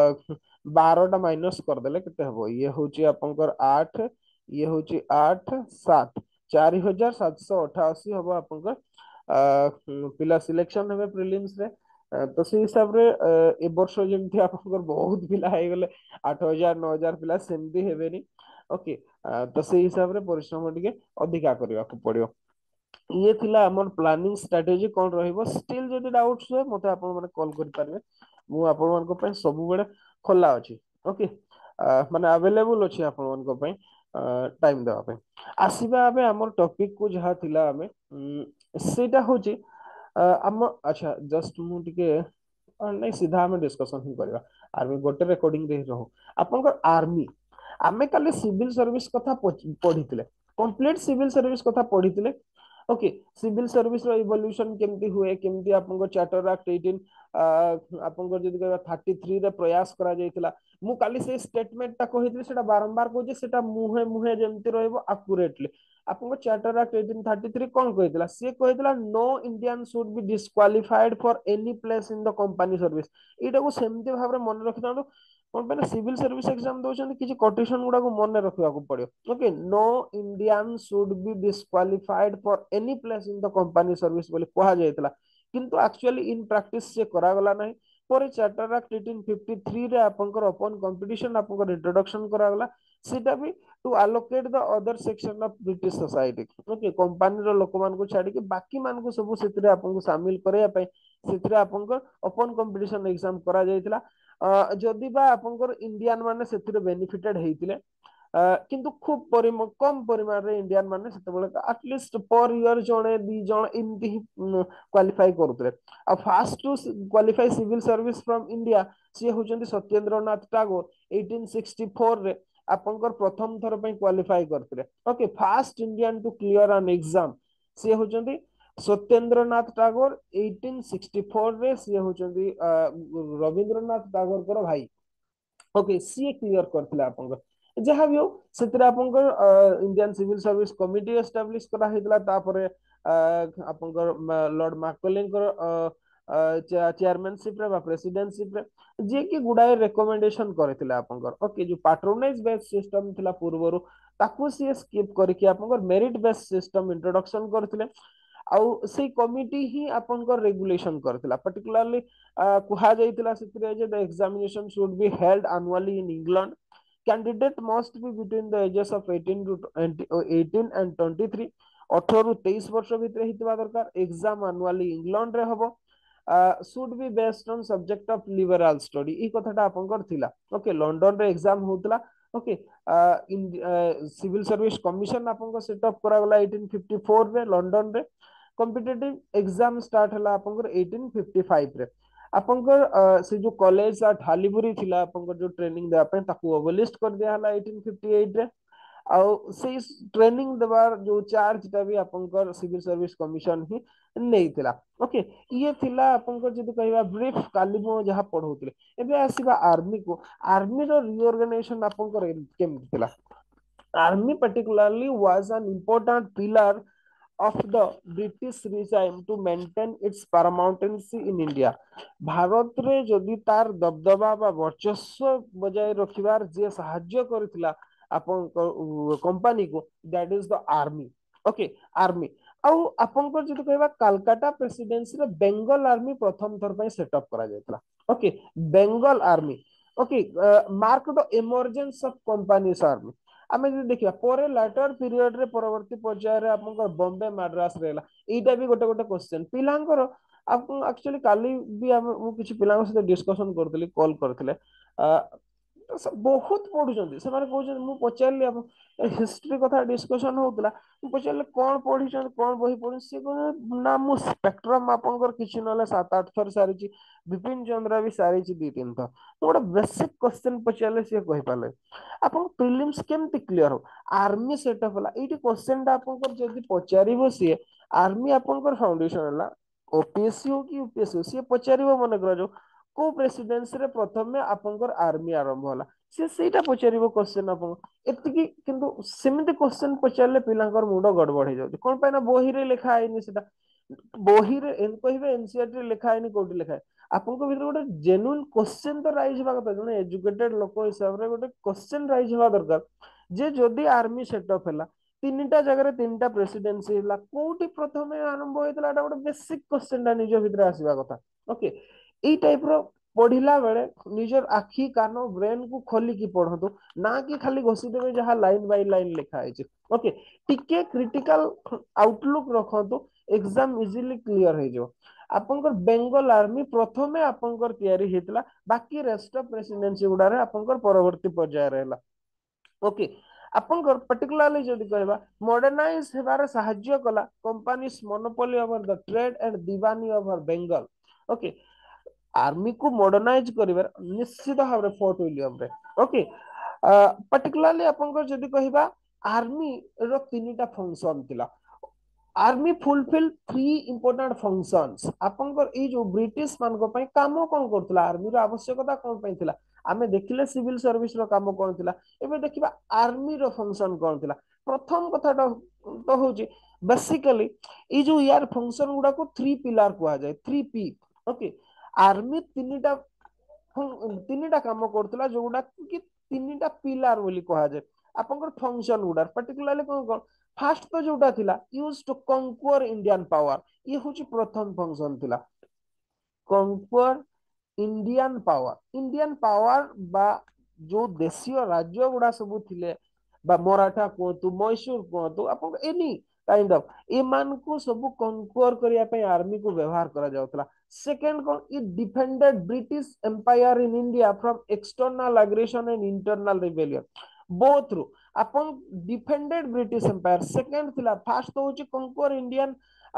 Speaker 1: बारटा माइनस करदे के हम ये हूँ आपंकर आठ ये हूँ आठ सात चार हजार सातश अठाशी हम आपंकर पिला सिलेक्शन हे प्रिलिम्स रे अ, तो से हिसाब रे अ, ए वर्ष जेमती आपनकर बहुत पिला हे गले आठ हजार नौ हजार पिला सेमती हेबेनी ओके तो से हिसाब रे परिश्रम टिके अधिका करबा को पड़ियो ये थिला हमर प्लानिंग स्ट्रेटेजी कोन रहइबो स्टिल जदि डाउट्स हुए मते आपन माने कॉल करि पारबे मु आपन मान को पे सब बेले खोला अछि ओके माने अवेलेबल अछि आपन मान को पे टाइम देवा पे आसीबा आबे हमर टॉपिक को जहा थिला हमें सेटा होची अ, ଆମ ଆଚ୍ଛା ଜଷ୍ଟ ମୁଁ ଟିକେ अ, ନାଇଁ ସିଧା ଆମେ ଡିସ୍କସନ ହିଁ କରିବା ଆର୍ମି ଗୋଟେ ରେକର୍डिଂ ରେ ହିଁ ରହୁ ଆପଣଙ୍କର ଆର୍ମି ଆମେ କାଲି ସିଭିଲ ସର୍ଭିସ କଥା ପଚ- ପଢିଥିଲେ କମ୍ପ୍ଲିଟ ସିଭିଲ ସର୍ଭିସ କଥା ପଢିଥିଲେ ओके सिविल सर्विस रो इवोल्यूशन केमती हुए केमती आपनको चार्टर एक्ट एटीन आपनको जदि कहबा थर्टी थ्री रे प्रयास करा जायतिला मु काली से स्टेटमेंट ता कहितली सेटा बारंबार कहूजे सेटा मुहे मुहे जेमती रहइबो एक्यूरेटली आपको charter act eighteen thirty three कौन कहला सी कहला no Indian should be disqualified for any place in the company service एटा को सेमती भाबरे मन रखि थांदो कौन पे सिविल सर्विस एग्जाम दउछन किछि कोटेशन गुडा को मन रखिबा को पड़ियो okay no Indian should be disqualified for any place in the company service बोले कहा जायतला किंतु एक्चुअली इन प्रैक्टिस से करा गला नाही पर charter act eighteen fifty three रे आपनकर ओपन कंपटीशन आपनकर इंट्रोडक्शन करा गला सेटा भी to allocate the other section of British society okay company रो लोक मान को छाडी के बाकी मान को सब सेतरे आपन को शामिल करे पे सेतरे आपनकर ओपन कंपटीशन एग्जाम करा जायतला जदि बा आपनकर इंडियन माने सेतरे बेनिफिटेड हेतिले अ, किंतु खूब परिम कम परिमाण रे इंडियन माने सेतेबेले एटलिस्ट पर ईयर जणे दी जण एमती ही क्वालिफाई करतले आ first to qualify civil service from India सी होचंदी Satyendra Nath Tagore eighteen sixty four रे आपनकर प्रथम थर पे क्वालिफाई करतले okay first Indian to clear an exam सी होचंदी Satyendra Nath Tagore eighteen sixty four रे सी होचंदी रविंद्रनाथ टागोर कर भाई ओके सी क्लियर करथिले आपनकर जहाँ भी हो ସେଥିରେ ଆପଣଙ୍କର Indian civil service committee establish करा ହେଇଥିଲା ତାପରେ ଆପଣଙ୍କର ଲର୍ଡ ମାକଲେଙ୍କର ଚେୟାରମ୍ୟାନशिप रे बा प्रेसिडेंटशिप रे जे कि गुडाए रेकमेंडेशन करथिले आपनकर ओके जो पैट्रोनाइज बेस्ड सिस्टम थिला पूର୍ବରୁ ताकू सी स्किप करके आपनकर मेरिट बेस्ड सिस्टम इंट्रोडक्शन करथिले आउ सेई कमिटी ही आपनकर रेगुलेशन करथिला पर्टिकुलरली कुहा जाइतिला ସେଥିରେ जे the examination should be held annually in England candidate must be between the ages of eighteen to eighteen and twenty-three अठारह रु तेईस वर्ष भितर हितबा दरकार एग्जाम एनुअली इंग्लैंड रे हबो should be based on subject of liberal study ई कथाटा आपनकर थिला ओके लंदन रे एग्जाम होतला ओके सिविल सर्विस कमिशन आपनको सेटअप करा गला एटीन फिफ्टी फोर रे लंदन रे कॉम्पिटिटिव एग्जाम स्टार्ट हला आपनकर एटीन फिफ्टी फाइव रे आपनकर अ, से जो कॉलेज आ ढालीबुरी थिला आपनकर जो ट्रेनिंग देवा पे ताकू अबलिस्ट कर दिया हला एटीन फिफ्टी एट रे आउ से ट्रेनिंग देवार जो चार्ज टा भी आपनकर सिविल सर्विस कमिशन ही नहीं थिला ओके ये थिला आपनकर जदि कहबा ब्रीफ काली मो जहा पढौतिले एबे आसीबा आर्मी को आर्मी रो रिओर्गनाइजेशन आपनकर केम थिला army particularly was an important pillar of the British regime to maintain its paramountcy in India Bharat रे जदि तार दबदबा बा वर्चस्व बजाय रखिबार जे साहाय्य करथिला आपन कंपनी को that is the army okay army आउ आपनकर जदि कहबा कलकत्ता प्रेसिडेंसी रे बेंगल आर्मी प्रथम थर पय सेटअप करा जायतला okay Bengal army okay mark the emergence of companies army आमे जदि देखिबा परे लेटर पीरियड रे परवर्ती पर्याय रे आपनकर बॉम्बे मद्रास रहला एटा भी गोटे गोटे क्वेश्चन पिलांकर आपन एक्चुअली काली भी हम मु किछि पिलांक सहित डिस्कशन करथली कॉल करथले बहुत पढ़ुଛନ୍ତି ସେମାନେ କହୁଛନ୍ତି ମୁଁ ପଚାରିଲି ଆପଣ ହିଷ୍ଟ୍ରି କଥା ଡିସ୍କସନ ହଉଥିଲା ମୁଁ ପଚାରିଲି କଣ ପଢିଛନ୍ତି କଣ ବହି ପଢିଛନ୍ତି ସେ କହିଲେ ନା ମୁଁ ସ୍ପେକ୍ଟ୍ରମ ଆପଣଙ୍କର କିଛି ନହେଲେ ସାତ ଆଠ ଥର ସାରିଛି ବିପିନ ଚନ୍ଦ୍ର ବି ସାରିଛି ଦି ତିନି ଥର ମୁଁ ଗୋଟେ ବେସିକ କ୍ୱେଶ୍ଚନ ପଚାରିଲେ ସିଏ କହିପାରିଲେ ଆପଣ ପ୍ରିଲିମ୍ସ କେମିତି କ୍ଲିୟର ହବ ଆର୍ମି ସେଟଅପ୍ ହେଲା ଏଇଠି କ୍ୱେଶ୍ଚନଟା ଆପଣଙ୍କର ଯଦି ପଚାରିବ ସିଏ ଆର୍ମି ଆପଣଙ୍କର ଫାଉଣ୍ଡେସନ ହେଲା ଓପିଏସସି ହଉ କି ୟୁପିଏସସି ହଉ ସିଏ ପଚାରିବ ମନେ କରାଯାଉ କୋଉ ପ୍ରେସିଡେନ୍ସି ରେ ପ୍ରଥମେ ଆପଣଙ୍କର ଆର୍ମି ଆରମ୍ଭ ହେଲା से ସେଇଟା ପଚାରିବ କ୍ୱେଶ୍ଚନ ଆପଣ ଏତିକି କିନ୍ତୁ ସେମିତି କ୍ୱେଶ୍ଚନ ପଚାରିଲେ ପିଲାଙ୍କର ମୁଣ୍ଡ ଗଡବଡ ହେଇଯାଉଛି କଣ ପାଇଁ ନା ବହିରେ ଲେଖା ହେଇନି ସେଟା ବହିରେ କହିବେ ଏନସିଆରଟି ରେ ଲେଖା ହେଇନି କୋଉଠି ଲେଖା ହେଇନି ଆପଣଙ୍କ ଭିତରେ ଗୋଟେ ଜେନ୍ୟୁଇନ କ୍ୱେଶ୍ଚନ ତ ରାଇଜ ହେବା କଥା ଜଣେ ଏଜୁକେଟେଡ ଲୋକ ହିସାବରେ ଗୋଟେ କ୍ୱେଶ୍ଚନ ରାଇଜ ହେବା ଦରକାର ଯେ ଯଦି ଆର୍ମି ସେଟଅପ୍ ହେଲା ତିନିଟା ଜାଗାରେ ତିନିଟା ପ୍ରେସିଡେନ୍ସି ହେଲା କୋଉଠି ପ୍ରଥମେ ଆରମ୍ଭ ହେଇଥିଲା ଏଟା ଗୋଟେ ବେସିକ କ୍ୱେଶ୍ଚନ ଟା ନିଜ ଭିତରେ ଆସିବା କଥା ଓକେ ଏଇ ଟାଇପ ର ପଢିଲା ବେଳେ ନିଜର ଆଖି କାନ ବ୍ରେନ କୁ ଖୋଲିକି ପଢନ୍ତୁ ନା କି ଖାଲି ଘୋଷିଦେବେ ଯାହା ଲାଇନ ବାଇ ଲାଇନ ଲେଖା ହେଇଛି ଓକେ ଟିକେ କ୍ରିଟିକାଲ ଆଉଟଲୁକ୍ ରଖନ୍ତୁ ଏକ୍ସାମ ଇଜିଲି କ୍ଲିୟର ହେଇଯିବ ଆପଣଙ୍କର ବେଙ୍ଗଲ ଆର୍ମି ପ୍ରଥମେ ଆପଣଙ୍କର ତିଆରି ହେଇଥିଲା ବାକି ରେଷ୍ଟ ଅଫ ପ୍ରେସିଡେନ୍ସି ଗୁଡାରେ ଆପଣଙ୍କର ପରବର୍ତ୍ତୀ ପର୍ଯ୍ୟାୟରେ ହେଲା ଓକେ ଆପଣଙ୍କର ପର୍ଟିକୁଲାରଲି ଯଦି କହିବା ମଡର୍ଣ୍ଣାଇଜ ହେବାରେ ସାହାଯ୍ୟ କଲା companies monopoly over the trade and Diwani over Bengal okay army को मॉडर्नाइज करिवार निश्चित भाव फोर्ट विलियम रे ओके पर्टिकुलरली आपनकर जदी कहिबा आर्मी रो तीनटा फंक्शन थिला army fulfil three important functions आपनकर ए जो ब्रिटिश मान को पई काम कोन करथला आर्मी रो आवश्यकता कोन पई थिला आमे देखिले सिविल सर्विस रो काम कोन थिला एबे देखिबा आर्मी रो फंक्शन कोन थिला प्रथम कथाटा तो होची बेसिकली ए जो यार फंक्शन गुडा को थ्री पिलर कुआ जाय थ्री पी ओके आर्मी तीनटा तीनटा काम करथला जोगुडा कि तीनटा पिलर बोली कहा जाय आपनकर फंक्शन गुडा पर्टिकुलरली कोन कोन फास्ट तो जोटा थिला use to conquer Indian power ये होची प्रथम फंक्शन थिला conquer Indian power Indian power बा जो देशीय राज्य गुडा सब थिले बा मराठा कहतु मैसूर कहतु आपन एनी काइंड ऑफ ए मान को सब कंक्वर करिया पे आर्मी को व्यवहार करा जाउतला सेकंड कोन it defended British empire in India from external aggression and internal rebellion both रू अपन डिफेंडेड ब्रिटिश एम्पायर सेकंड थिला फास्ट तो होची कंक्वर इंडियन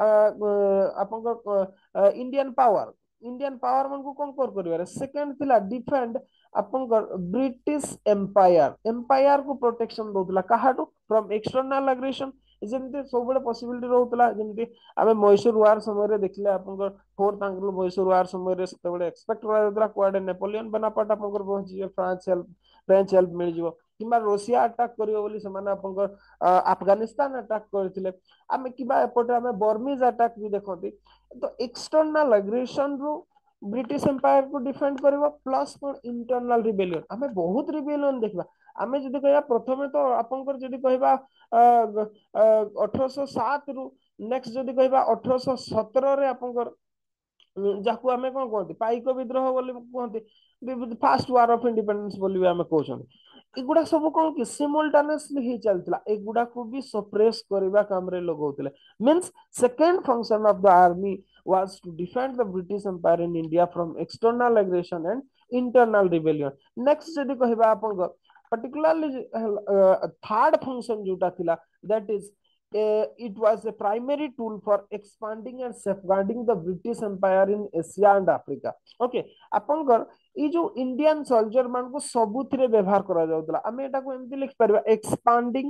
Speaker 1: अपन इंडियन पावर इंडियन पावर मन को कंक्वर करिवार सेकंड थिला डिफेंड अपन ब्रिटिश एम्पायर एम्पायर को प्रोटेक्शन दोतला काहाटू फ्रॉम एक्सटर्नल एग्रेशन जेमते सब बड़े पॉसिबिलिटी रहउतला जेमते आमे मैसूर वार समय रे देखले अपन फोर्थ आंग्लो मैसूर वार समय रे सेते बड़े एक्सपेक्ट करा जाउतला कुआडे नेपोलियन बोनापार्ट अपन पहुंची फ्रांस हेल्प फ्रेंच हेल्प मिल जिवो किबा रशिया अटैक करियो बोली समान अपन अफगानिस्तान अटैक करथिले आमे किबा एपटे आमे बर्मीज अटैक भी देखथि तो एक्सटर्नल एग्रेशन रु ब्रिटिश एम्पायर को डिफेंड करबो प्लस कोन इंटरनल रिबेलियन आमे बहुत रिबेलियन देखबा आमे जदी कहया प्रथमे तो आपनकर जदी कहबा अठारह सौ सात रु नेक्स्ट जदी कहबा अठारह सौ सत्रह रे आपनकर जाकू आमे कोन कहंती पाइक विद्रोह बोली कहंती फास्ट वार ऑफ इंडिपेंडेंस बोली आमे कहउछन एगुडा सब कोन कि सिमुलटेनियसली ही चलतला एगुडा को भी सप्रेस करबा काम रे लगौतले means second function of the army was to defend the British Empire in India from external aggression and internal rebellion. Next जदि कहबा आपन particularly uh, third function जोटा थिला that is uh, it was a primary tool for expanding and safeguarding the British Empire in Asia and Africa. Okay आपन ई जो Indian soldier मान को सबुथिरे व्यवहार करा जाउतला हमें एटा को एमति लिख परबा expanding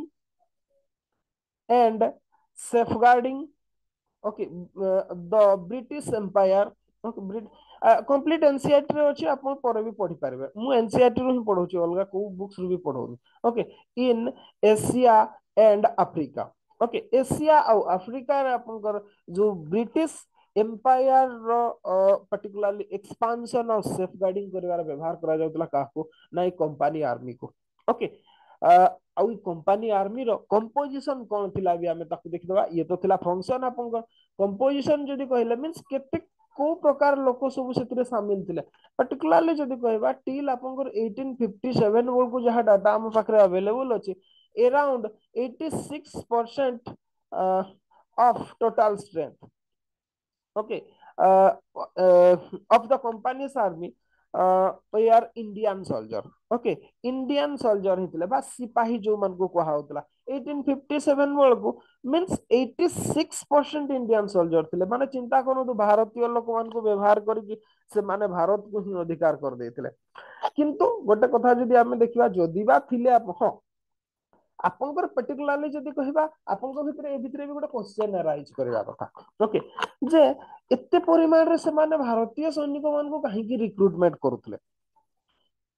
Speaker 1: and safeguarding okay the British empire okay complete NCERT रे अछि आपण पर भी पढी पारबे मु एनसीईआरटी रो ही पढौची अलगा को बुक्स रो भी पढौनी okay in Asia and Africa okay Asia और अफ्रीका रे आपनकर जो ब्रिटिश एम्पायर रो पर्टिकुलरली एक्सपांशन और सेफगार्डिंग करबार व्यवहार करा जाउतला काको नाइ कंपनी आर्मी को ओके आउ कंपनी आर्मी रो कंपोजिशन कोन थिला भी हमें ताकू देखि दबा ये तो थिला फंक्शन आपन कंपोजिशन जदी कहले मींस केते को प्रकार लोक सब सेतिरे शामिल थिले पर्टिकुलरली जदी कहबा टिल आपन अठारह सौ सत्तावन वर्ल्ड को जहा डाटा हम पाखरे अवेलेबल अछि अराउंड छियासी percent of total strength okay uh, uh, of the company's army uh, we are Indian soldier okay Indian soldier हितले बा सिपाही जो मन को कहा होतला अठारह सौ सत्तावन वर्ल्ड को मींस छियासी परसेंट इंडियन सोल्जर थिले माने चिंता करू तो भारतीय लोक मान को व्यवहार करी से माने भारत को ही अधिकार कर देथिले किंतु गोटे कथा जदी हमें देखिबा जदी बा थिले हां आपनकर पर्टिकुलरली जदी कहबा आपनकर भितरे ए भितरे भी गोटे क्वेश्चन अराइज करबा कथा ओके जे एते परिमाण रे से माने भारतीय सैनिक मान को काहे की रिक्रूटमेंट करूथले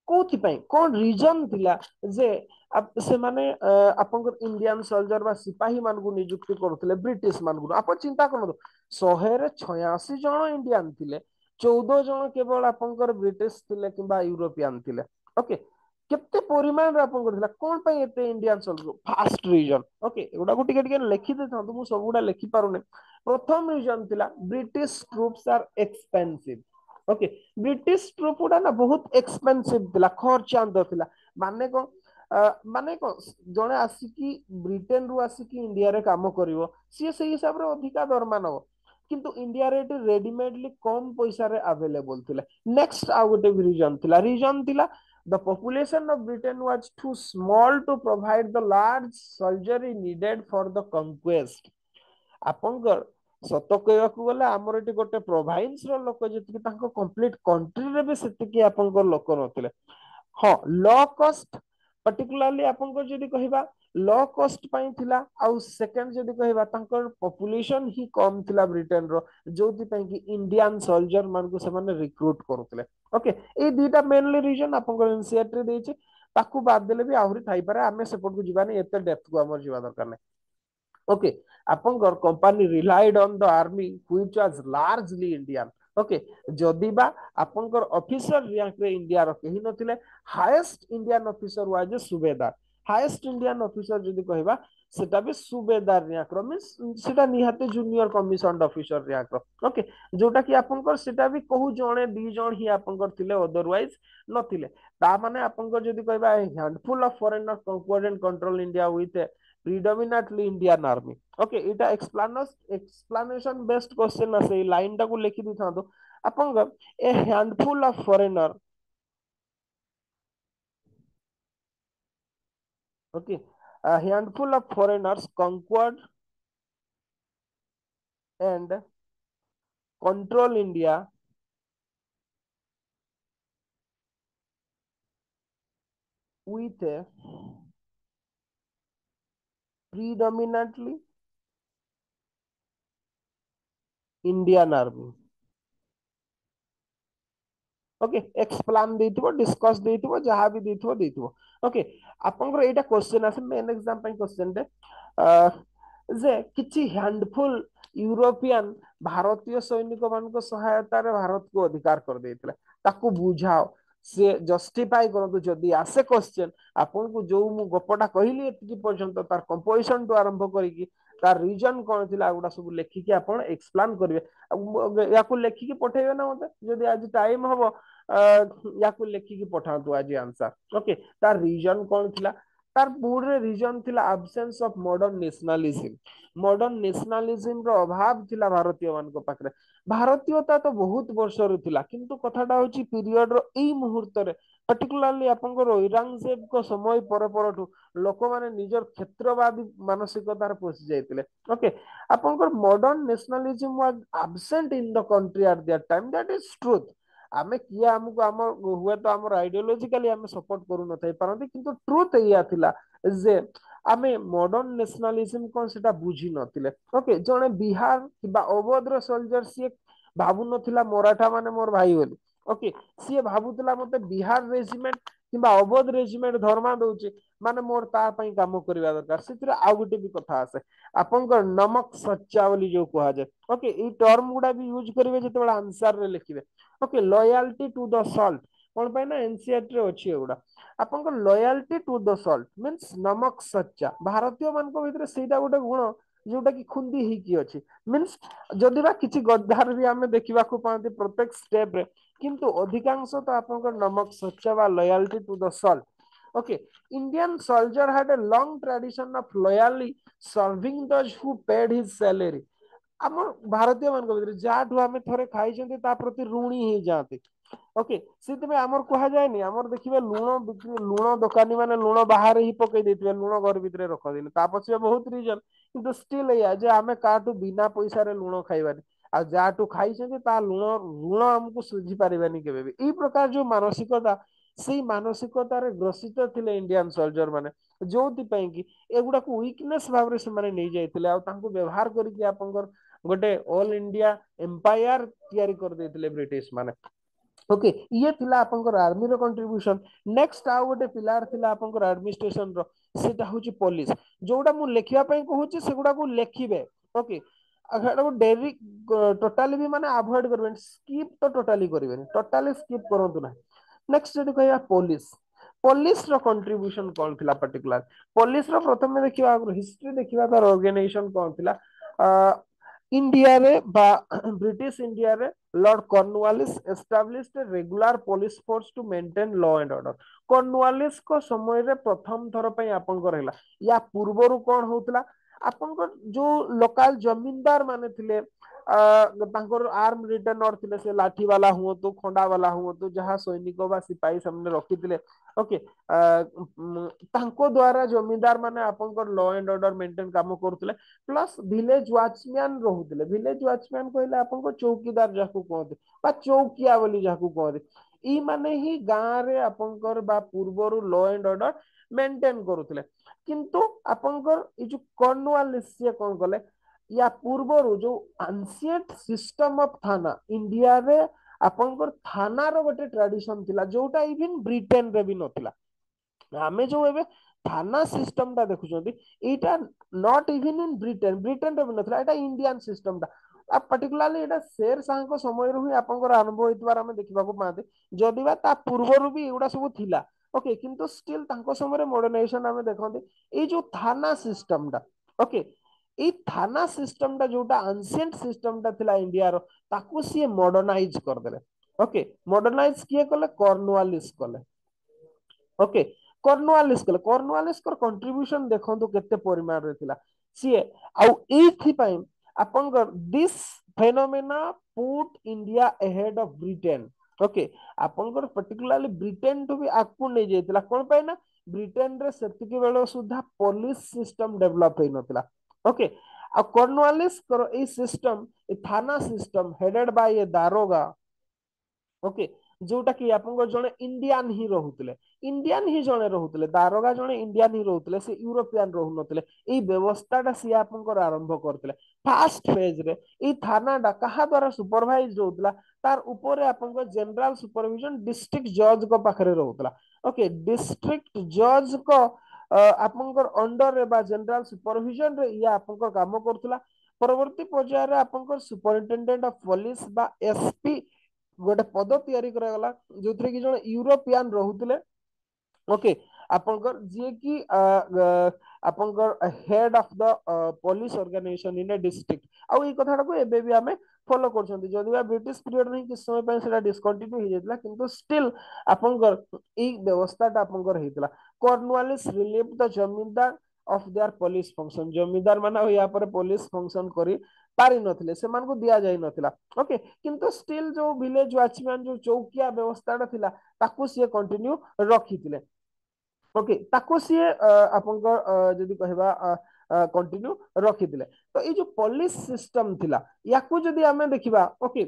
Speaker 1: कोथि पई कोन रीजन थिला जे से माने आपन इंडियन सोल्जर बा सिपाही मान को नियुक्ति करथले ब्रिटिश मान को आप चिंता करन शहे रे छियासी जन इंडियन थिले चौदह जन केवल आपन ब्रिटिश थिले किबा यूरोपियन थिले ओके केते परिमाण रे आपन करथिला कोन पई एते Indian soldier first reason okay एगुडा को टिके टिके लिखि देथां मु सब गुडा लिखि पारुने प्रथम रीजन थिला British troops are expensive okay British troop गुडा ना बहुत एक्सपेंसिव थिला खर्चांत थिला माने को माने को जने आसिकी ब्रिटेन रु आसिकी इंडिया रे काम करिवो सी से हिसाब रे अधिका दरमा नबो किंतु इंडिया रे रेडीमेडली कम पैसा रे अवेलेबल थिला नेक्स्ट आ गोटे रीजन थिला रीजन थिला the population of Britain was too small to provide the large soldiery needed for the conquest आपनकर सत कहवाकू गले आमर एटी गोटे प्रोविंस रो लोक जति तांको कंप्लीट कंट्री रे भी सेतिकी आपनकर लोक नथिले हाँ लो कॉस्ट पर्टिकुलरली आपनकर जदि कहबा लो कॉस्ट पई थिला आ सेकंड जदि कहबा तांकर पॉपुलेशन ही कम थिला ब्रिटेन रो जोति पई कि इंडियन सोल्जर मान को से माने रिक्रूट करथले ओके ए दुटा मेनली रीजन आपनकर एनसीईआरटी रे देछि ताकू बाद देले भी आहुरी थाई पारे आमे सेपट को जीवानी एते डेप्थ को हमर जीवा दरकार नै ओके आपनकर company relied on the army which was largely Indian okay जदि बा आपनकर ऑफिसर रैंक रे इंडिया रो केही नथिले highest Indian officer was a subedar highest Indian officer जदि कहबा सेटा भी सुबेदार रैंक रो मींस सेटा निहाते जूनियर कमिशन्ड ऑफिसर रैंक रो ओके जोटा कि आपनकर सेटा भी कहू जणे दी जण ही आपनकर थिले अदरवाइज नथिले ता माने आपनकर जदि कहबा handful of foreigner conquered and control India with predominantly Indian army okay এটা explanation explanation based question আছে এই লাইনটা কো লিখি দিথাতো আপন a handful of foreigner okay a handful of foreigners conquered and control India with a predominantly Indian army okay explain देथिबो discuss देथिबो जहां भी देथिबो देथिबो ओके आपनकर एटा क्वेश्चन आसे मेन एग्जाम पे क्वेश्चन दे जे किछि हैंडफुल यूरोपियन भारतीय सैनिक मान को सहायता रे भारत को अधिकार कर देथिले ताकू बुझाओ से जस्टिफाई करतो जदी आसे क्वेश्चन आपन को जो मु गपटा कहिली एति पर्यंत तार कंपोजिशन तो आरंभ करी की तार रीजन कोन थिला गुडा सब लेखि के आपन एक्सप्लेन करबे या को लेखि के पठेबे ना मते जदी आज टाइम हबो या को लेखि के पठातु आज आंसर ओके तार रीजन कोन थिला तार बोर्ड रे रीजन थिला absence of modern nationalism modern nationalism रो अभाव थिला भारतीय मान को पाखरे भारतीयता तो बहुत वर्ष रो थिला किंतु कथाटा होची पीरियड रो एई मुहूर्त रे पर्टिकुलरली आपनकर औरंगजेब को समय पर परठु लोक माने निजर क्षेत्रवादी मानसिकतार पसि जायतिले ओके आपनकर modern nationalism was absent in the country at that time that is truth आमे किया हमको हमर हुए तो हमर आइडियोलॉजिकली हमें सपोर्ट करू न थाई परंतु किंतु ट्रुथ एया थिला जे आमे मॉडर्न नेशनलिज्म कोन सेटा बुझी नथिले ओके जने बिहार किबा अवध रो सोल्जर सी भाबु नथिला मराठा माने मोर भाई बोली ओके सी भाबुतला मते बिहार रेजिमेंट किबा अवध रेजिमेंट धर्मा दउची माने मोर ता पई काम करबा दरकार सितरे आ गुटे भी कथा आसे आपनकर नमक सच्चा बोली जो कहा जाय ओके ई टर्म गुडा भी यूज करिवे जते बडा आंसर रे लिखिबे okay loyalty to the salt कोन पई ना एनसीईआरटी रे अछि एगुडा आपनकर loyalty to the salt means नमक सच्चा भारतीय मान को भितरे सेटा गोटे गुण जोटा कि खुंदी ही की अछि मींस जदि बा किछि गद्दार भी हमें देखिबा को पाते प्रत्येक स्टेप रे किंतु अधिकांश तो आपनकर नमक सच्चा बा loyalty to the salt okay Indian soldier had a long tradition of loyally serving those who paid his salary ଆମ ଭାରତୀୟ ମାନଙ୍କ ଭିତରେ ଯାହାଠୁ ଆମେ ଥରେ ଖାଇଛନ୍ତି ତା ପ୍ରତି ଋଣୀ ହେଇଯାଆନ୍ତି ଓକେ ସେଥିପାଇଁ ଆମର କୁହାଯାଏନି ଆମର ଦେଖିବେ ଲୁଣ ବିକ୍ରି ଲୁଣ ଦୋକାନୀ ମାନେ ଲୁଣ ବାହାରେ ହିଁ ପକେଇ ଦେଇଥିବେ ଲୁଣ ଘର ଭିତରେ ରଖନ୍ତିନି ତା ପଛରେ ବହୁତ ରିଜନ କିନ୍ତୁ ଷ୍ଟିଲ ଏଇଆ ଯେ ଆମେ କାହାଠୁ ବିନା ପଇସାରେ ଲୁଣ ଖାଇବାନି ଆଉ ଯାହାଠୁ ଖାଇଛନ୍ତି ତା ଲୁଣ ଋଣ ଆମକୁ ସୁଝି ପାରିବାନି କେବେ ବି ଏଇ ପ୍ରକାର ଯୋଉ ମାନସିକତା ସେଇ ମାନସିକତାରେ ଗ୍ରସିତ ଥିଲେ ଇଣ୍ଡିଆନ ସୋଲଜର ମାନେ ଯୋଉଥିପାଇଁ କି ଏଗୁଡାକୁ ୱିକନେସ ଭାବରେ ସେମାନେ ନେଇ ଯାଇଥିଲେ ଆଉ ତାଙ୍କୁ ବ୍ୟବହାର କରିକି ଆପଣଙ୍କର ଗୋଟେ ଅଲ ଇଣ୍ଡିଆ ଏମ୍ପାୟାର ତିଆରି କରିଦେଇଥିଲେ ବ୍ରିଟିଶ ମାନେ ओके ये थिला आपनकर आर्मी रो कंट्रीब्यूशन नेक्स्ट आउ गोटे पिलार थिला आपनकर एडमिनिस्ट्रेशन रो सेटा होची पुलिस जोडा मु लेखिया पई कहूची सेगुडा को लेखिबे ओके अगर वो डेरी टोटाली भी माने अवॉइड करबेन स्किप तो टोटाली करबेन टोटाली स्किप करंतु ना नेक्स्ट जदि कहया पुलिस पुलिस रो कंट्रीब्यूशन कोन थिला पर्टिकुलर पुलिस रो प्रथम देखिबा हिस्ट्री देखिबा तार ऑर्गेनाइजेशन कोन थिला इंडिया रे बा ब्रिटिश इंडिया रे Lord Cornwallis established regular police force to maintain law and order Cornwallis को समय रे प्रथम थर पई आपन को रहला या पूर्वरु कोन होतला आपन को जो लोकल जमींदार माने थिले तांकर आर्म रिटेनर थिले से लाठी वाला हुओ तो खंडा वाला हुओ तो जहां सैनिक बा सिपाही सामने रखिथिले ओके तांको द्वारा जमींदार माने आपन को लॉ एंड ऑर्डर मेंटेन काम करथिले प्लस विलेज वॉचमैन रहुथिले विलेज वॉचमैन कहले आपन को चौकीदार जाकू कहते बा चौकिया बोली जाकू कहते ई माने ही गां रे आपनकर बा पूर्वरु लॉ एंड ऑर्डर मेंटेन करूथिले किंतु आपनकर ई जो कॉर्नवालिस से कोन कले या पूर्वरु जो ancient system of thana India रे आपनकर थाना रो गोटे ट्रेडिशन थिला जोटा इवन ब्रिटेन रे भी नथिला आमे जो एबे थाना सिस्टम टा देखुछंती एटा not even in Britain Britain रे भी नथिला एटा इंडियन सिस्टम टा आ पर्टिकुलरली एटा शेर शाह को समय रु ही आपनकर अनुभव होइतबार हम देखिबा को पाते जदि बा ता पूर्वरु भी एगुडा सब थिला ओके किंतु स्टिल तांको समय मॉडर्नाइजेशन हमें देखते ये जो थाना सिस्टम टा ओके ये थाना सिस्टम टा जोटा एंशिएंट सिस्टम टा थिला इंडिया रो ताकू सी मॉडर्नाइज कर देले ओके मॉडर्नाइज किए कले कॉर्नवालिस कले ओके कॉर्नवालिस कले कॉर्नवालिस कर कंट्रीब्यूशन देखंतु केते परिमाण रे थिला सीए आउ एथि पई आपनकर this phenomena put India ahead of Britain okay आपनकर पर्टिकुलरली ब्रिटेन टू भी आकु नै जेतिला कोन पय ना ब्रिटेन रे सेतिकी बेलो सुधा पुलिस सिस्टम डेवलप हेइ नथिला ओके आ कॉर्नवालिस करो ए सिस्टम ए थाना सिस्टम हेडेड बाय ए दारोगा ओके जोटा कि आपन जने इंडियन ही रहुतले इंडियन ही जने रहुतले दारोगा जने इंडियन ही रहुतले से यूरोपियन रहु नतले ए व्यवस्था सी आपन आरंभ करतले फास्ट फेज रे ए थाना डा कहा द्वारा सुपरवाइज होतला तार ऊपर आपन जनरल सुपरविजन डिस्ट्रिक्ट जज को पाखरे रहउतला ओके डिस्ट्रिक्ट जज को आपन अंडर रे बा जनरल सुपरविजन रे या आपन काम करतला परवर्ती पर्याय रे आपन सुपरिटेंडेंट ऑफ पुलिस बा एसपी गोटे पद तैयारी करा गला जो थरे कि जण यूरोपियन रहुतले ओके आपनकर जे कि आपनकर head of the police organization in a district आ ई कथाटा को एबे भी हमें फॉलो करछंती जदि बा ब्रिटिश पीरियड रे किस समय पे सेटा डिसकंटिन्यू हो जेतला किंतु स्टिल आपनकर ई व्यवस्थाटा आपनकर हेतला Cornwallis relieve the zamindar of their police function zamindar माने या पर पुलिस फंक्शन करी पारि नथिले सेमान को दिया जाय नथिला ओके किंतु स्टिल जो विलेज वॉचमैन जो चौकिया व्यवस्थाटा थिला ताकू से कंटिन्यू रखिथिले ओके ताको सी आपनकर जदि कहबा कंटिन्यू रखिथिले तो ये जो पुलिस सिस्टम थिला याकू जदि हमें देखिबा ओके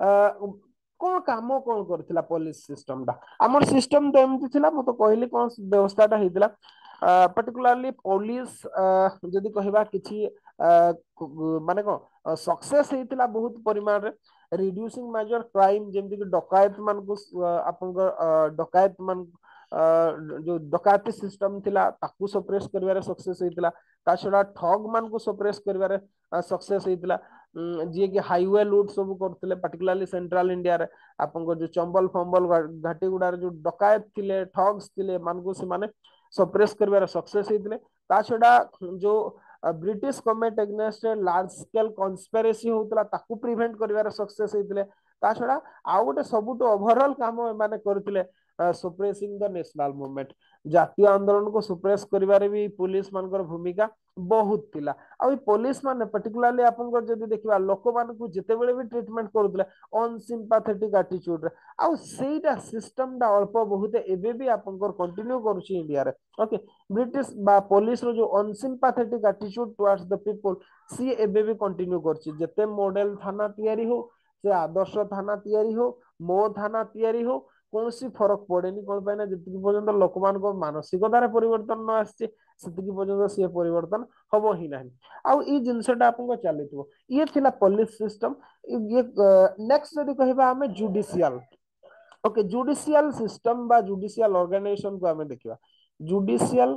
Speaker 1: कोन काम कोन करथिला पुलिस सिस्टम दा हमर सिस्टम तो एमति थिला म तो कहली कोन व्यवस्थाटा हेतिला पर्टिकुलरली पुलिस जदि कहबा किछि माने को सक्सेस हेतिला बहुत परिमाण रे रिड्यूसिंग मेजर क्राइम जेमति कि डकैत मान को आपनकर डकैत मान जो डकाती सिस्टम थिला ताकू सप्रेस करबारे सक्सेस हेतिला ता छडा ठग मान को सप्रेस करबारे सक्सेस हेतिला जे कि हाईवे लूट सब करथिले पर्टिकुलरली सेंट्रल इंडिया रे आपन को जो चंबल फंबल घाटी गुडार जो डकायत थिले ठग्स थिले मान को से माने सप्रेस करबारे सक्सेस हेतिले ता छडा जो British government against large scale conspiracy होतला ताकू प्रिवेंट करबारे सक्सेस हेतिले ता छडा आ गोटे सबुट ओवरऑल काम माने करथिले सप्रेसिंग द नेशनल मूवमेंट जातीय आंदोलन को सप्रेस करिवारे भी पुलिस मानकर भूमिका बहुत थिला आ पुलिस माने पर्टिकुलरली आपन को जदी देखिबा लोक मान को जते बेले भी ट्रीटमेंट करूतले अनसिंपैथेटिक एटीट्यूड रे आ सेटा सिस्टम दा अल्प बहुत एबे भी आपन को कंटिन्यू करूची इंडिया रे ओके ब्रिटिश बा पुलिस रो जो unsympathetic attitude towards the people सी एबे भी कंटिन्यू करची जते मॉडल थाना तैयारी हो से आदर्श थाना तैयारी हो मो थाना तैयारी हो कौन सी फरक पड़ेनी कौन पाइना जितकी पर्यंत लोक मान मानसिकतार परिवर्तन न आसे सेतिकी पर्यंत से परिवर्तन हबो ही नाही आउ ई जिंसटा आपन चलितबो ये थिला पुलिस सिस्टम ये नेक्स्ट जदी कहबा हमें जुडिशियल ओके जुडिशियल सिस्टम बा जुडिशियल ऑर्गेनाइजेशन को आमे देखिबा जुडिशियल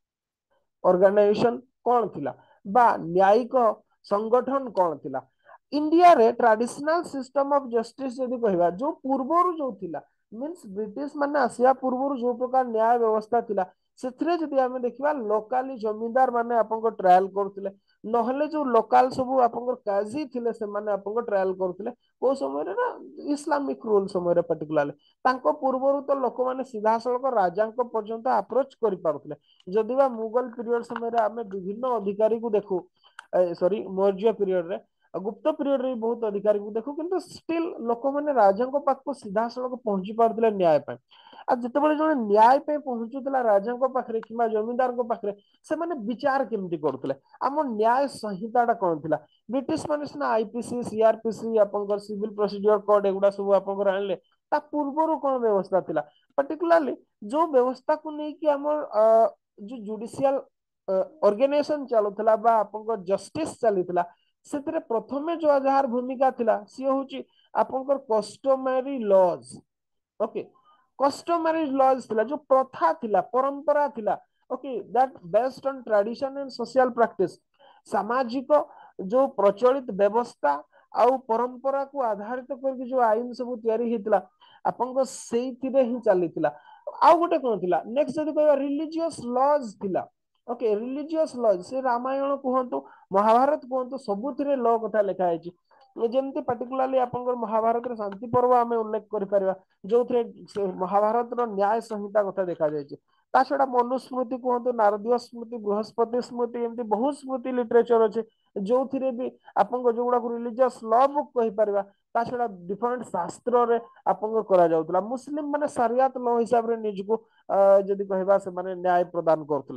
Speaker 1: ऑर्गेनाइजेशन कौन थिला बा न्यायिक संगठन कौन थिला इंडिया रे ट्रेडिशनल सिस्टम ऑफ जस्टिस जदि कहबा जो पूर्वरु जो थिला मींस ब्रिटिश माने आसिया पूर्वरु जो प्रकार न्याय व्यवस्था थिला ସେଥିରେ ଯଦି ଆମେ ଦେଖିବା ଲୋକାଲି ଜମିଦାର ମାନେ ଆପଣଙ୍କ ଟ୍ରାଏଲ କରୁଥିଲେ ନହେଲେ ଯୋଉ ଲୋକାଲ ସବୁ ଆପଣଙ୍କ କାଜି ଥିଲେ ସେମାନେ ଆପଣଙ୍କ ଟ୍ରାଏଲ କରୁଥିଲେ କୋଉ ସମୟରେ ନା ଇସଲାମିକ ରୁଲ ସମୟରେ ପାର୍ଟିକୁଲାରଲି ତାଙ୍କ ପୂର୍ବରୁ ତ ଲୋକମାନେ ସିଧାସଳଖ ରାଜାଙ୍କ ପର୍ଯ୍ୟନ୍ତ ଆପ୍ରୋଚ କରିପାରୁଥିଲେ ଯଦି ବା ମୁଗଲ ପିରିୟଡ ସମୟରେ ଆମେ ବିଭିନ୍ନ ଅଧିକାରୀକୁ ଦେଖୁ ସରି ମୌର୍ଯ୍ୟ ପିରିୟଡରେ ଗୁପ୍ତ ପିରିୟଡରେ ବି ବହୁତ ଅଧିକାରୀକୁ ଦେଖୁ କିନ୍ତୁ ଷ୍ଟିଲ ଲୋକମାନେ ରାଜାଙ୍କ ପାଖକୁ ସିଧାସଳଖ ପହଞ୍ଚି ପାରୁଥିଲେ ନ୍ୟାୟ ପାଇଁ ଆଉ ଯେତେବେଳେ ଜଣେ ନ୍ୟାୟ ପାଇଁ ପହଞ୍ଚୁଥିଲା ରାଜାଙ୍କ ପାଖରେ କିମ୍ବା ଜମିଦାରଙ୍କ ପାଖରେ ସେମାନେ ବିଚାର କେମିତି କରୁଥିଲେ ଆମ ନ୍ୟାୟ ସଂହିତାଟା କଣ ଥିଲା ବ୍ରିଟିଶ ମାନେ ସିନା ଆଇପିସି ସିଆରପିସି ଆପଣଙ୍କର ସିଭିଲ ପ୍ରୋସିଡିଓର କୋଡ ଏଗୁଡା ସବୁ ଆପଣଙ୍କର ଆଣିଲେ ତା ପୂର୍ବରୁ କଣ ବ୍ୟବସ୍ଥା ଥିଲା पर्टिकुलरली जो व्यवस्था को लेकिन आम जो जुडिशियल ऑर्गेनाइजेशन चलुला बा आपनकर जस्टिस चलीथिला सेतरे प्रथमे जो जार भूमिका थिला सी होची आपनकर customary laws okay customary laws थिला जो प्रथा थिला परंपरा थिला okay that based on tradition and social practice सामाजिक जो प्रचलित व्यवस्था आउ परंपरा को आधारित करके जो आईन सब तैयारी हेतिला आपनको सेइथिरे ही चलीथिला आउ गोटे कोन थिला नेक्स्ट जदी कहबा रिलीजियस लॉज थिला ओके रिलीजियस लॉज से रामायण कहंतु महाभारत कहंतु सबुथिरे लॉ कथा लिखा है जेमती पर्टिकुलरली आपनकर महाभारत रे शांति पर्व आमे उल्लेख करि परिबा जोथरे महाभारत रो न्याय संहिता कथा देखा जाय छै ता छडा मनुस्मृति कहंतु नारदीय स्मृति बृहस्पति स्मृति एमती बहुत स्मृति लिटरेचर अछि जोथिरे भी आपनको जोगुडा रिलीजियस लॉ बुक कहि परिबा ता छडा डिफरेंट शास्त्र रे आपनको करा जाउतला मुस्लिम माने शरियत लॉ हिसाब रे निजको जदी कहबा से माने न्याय प्रदान करतले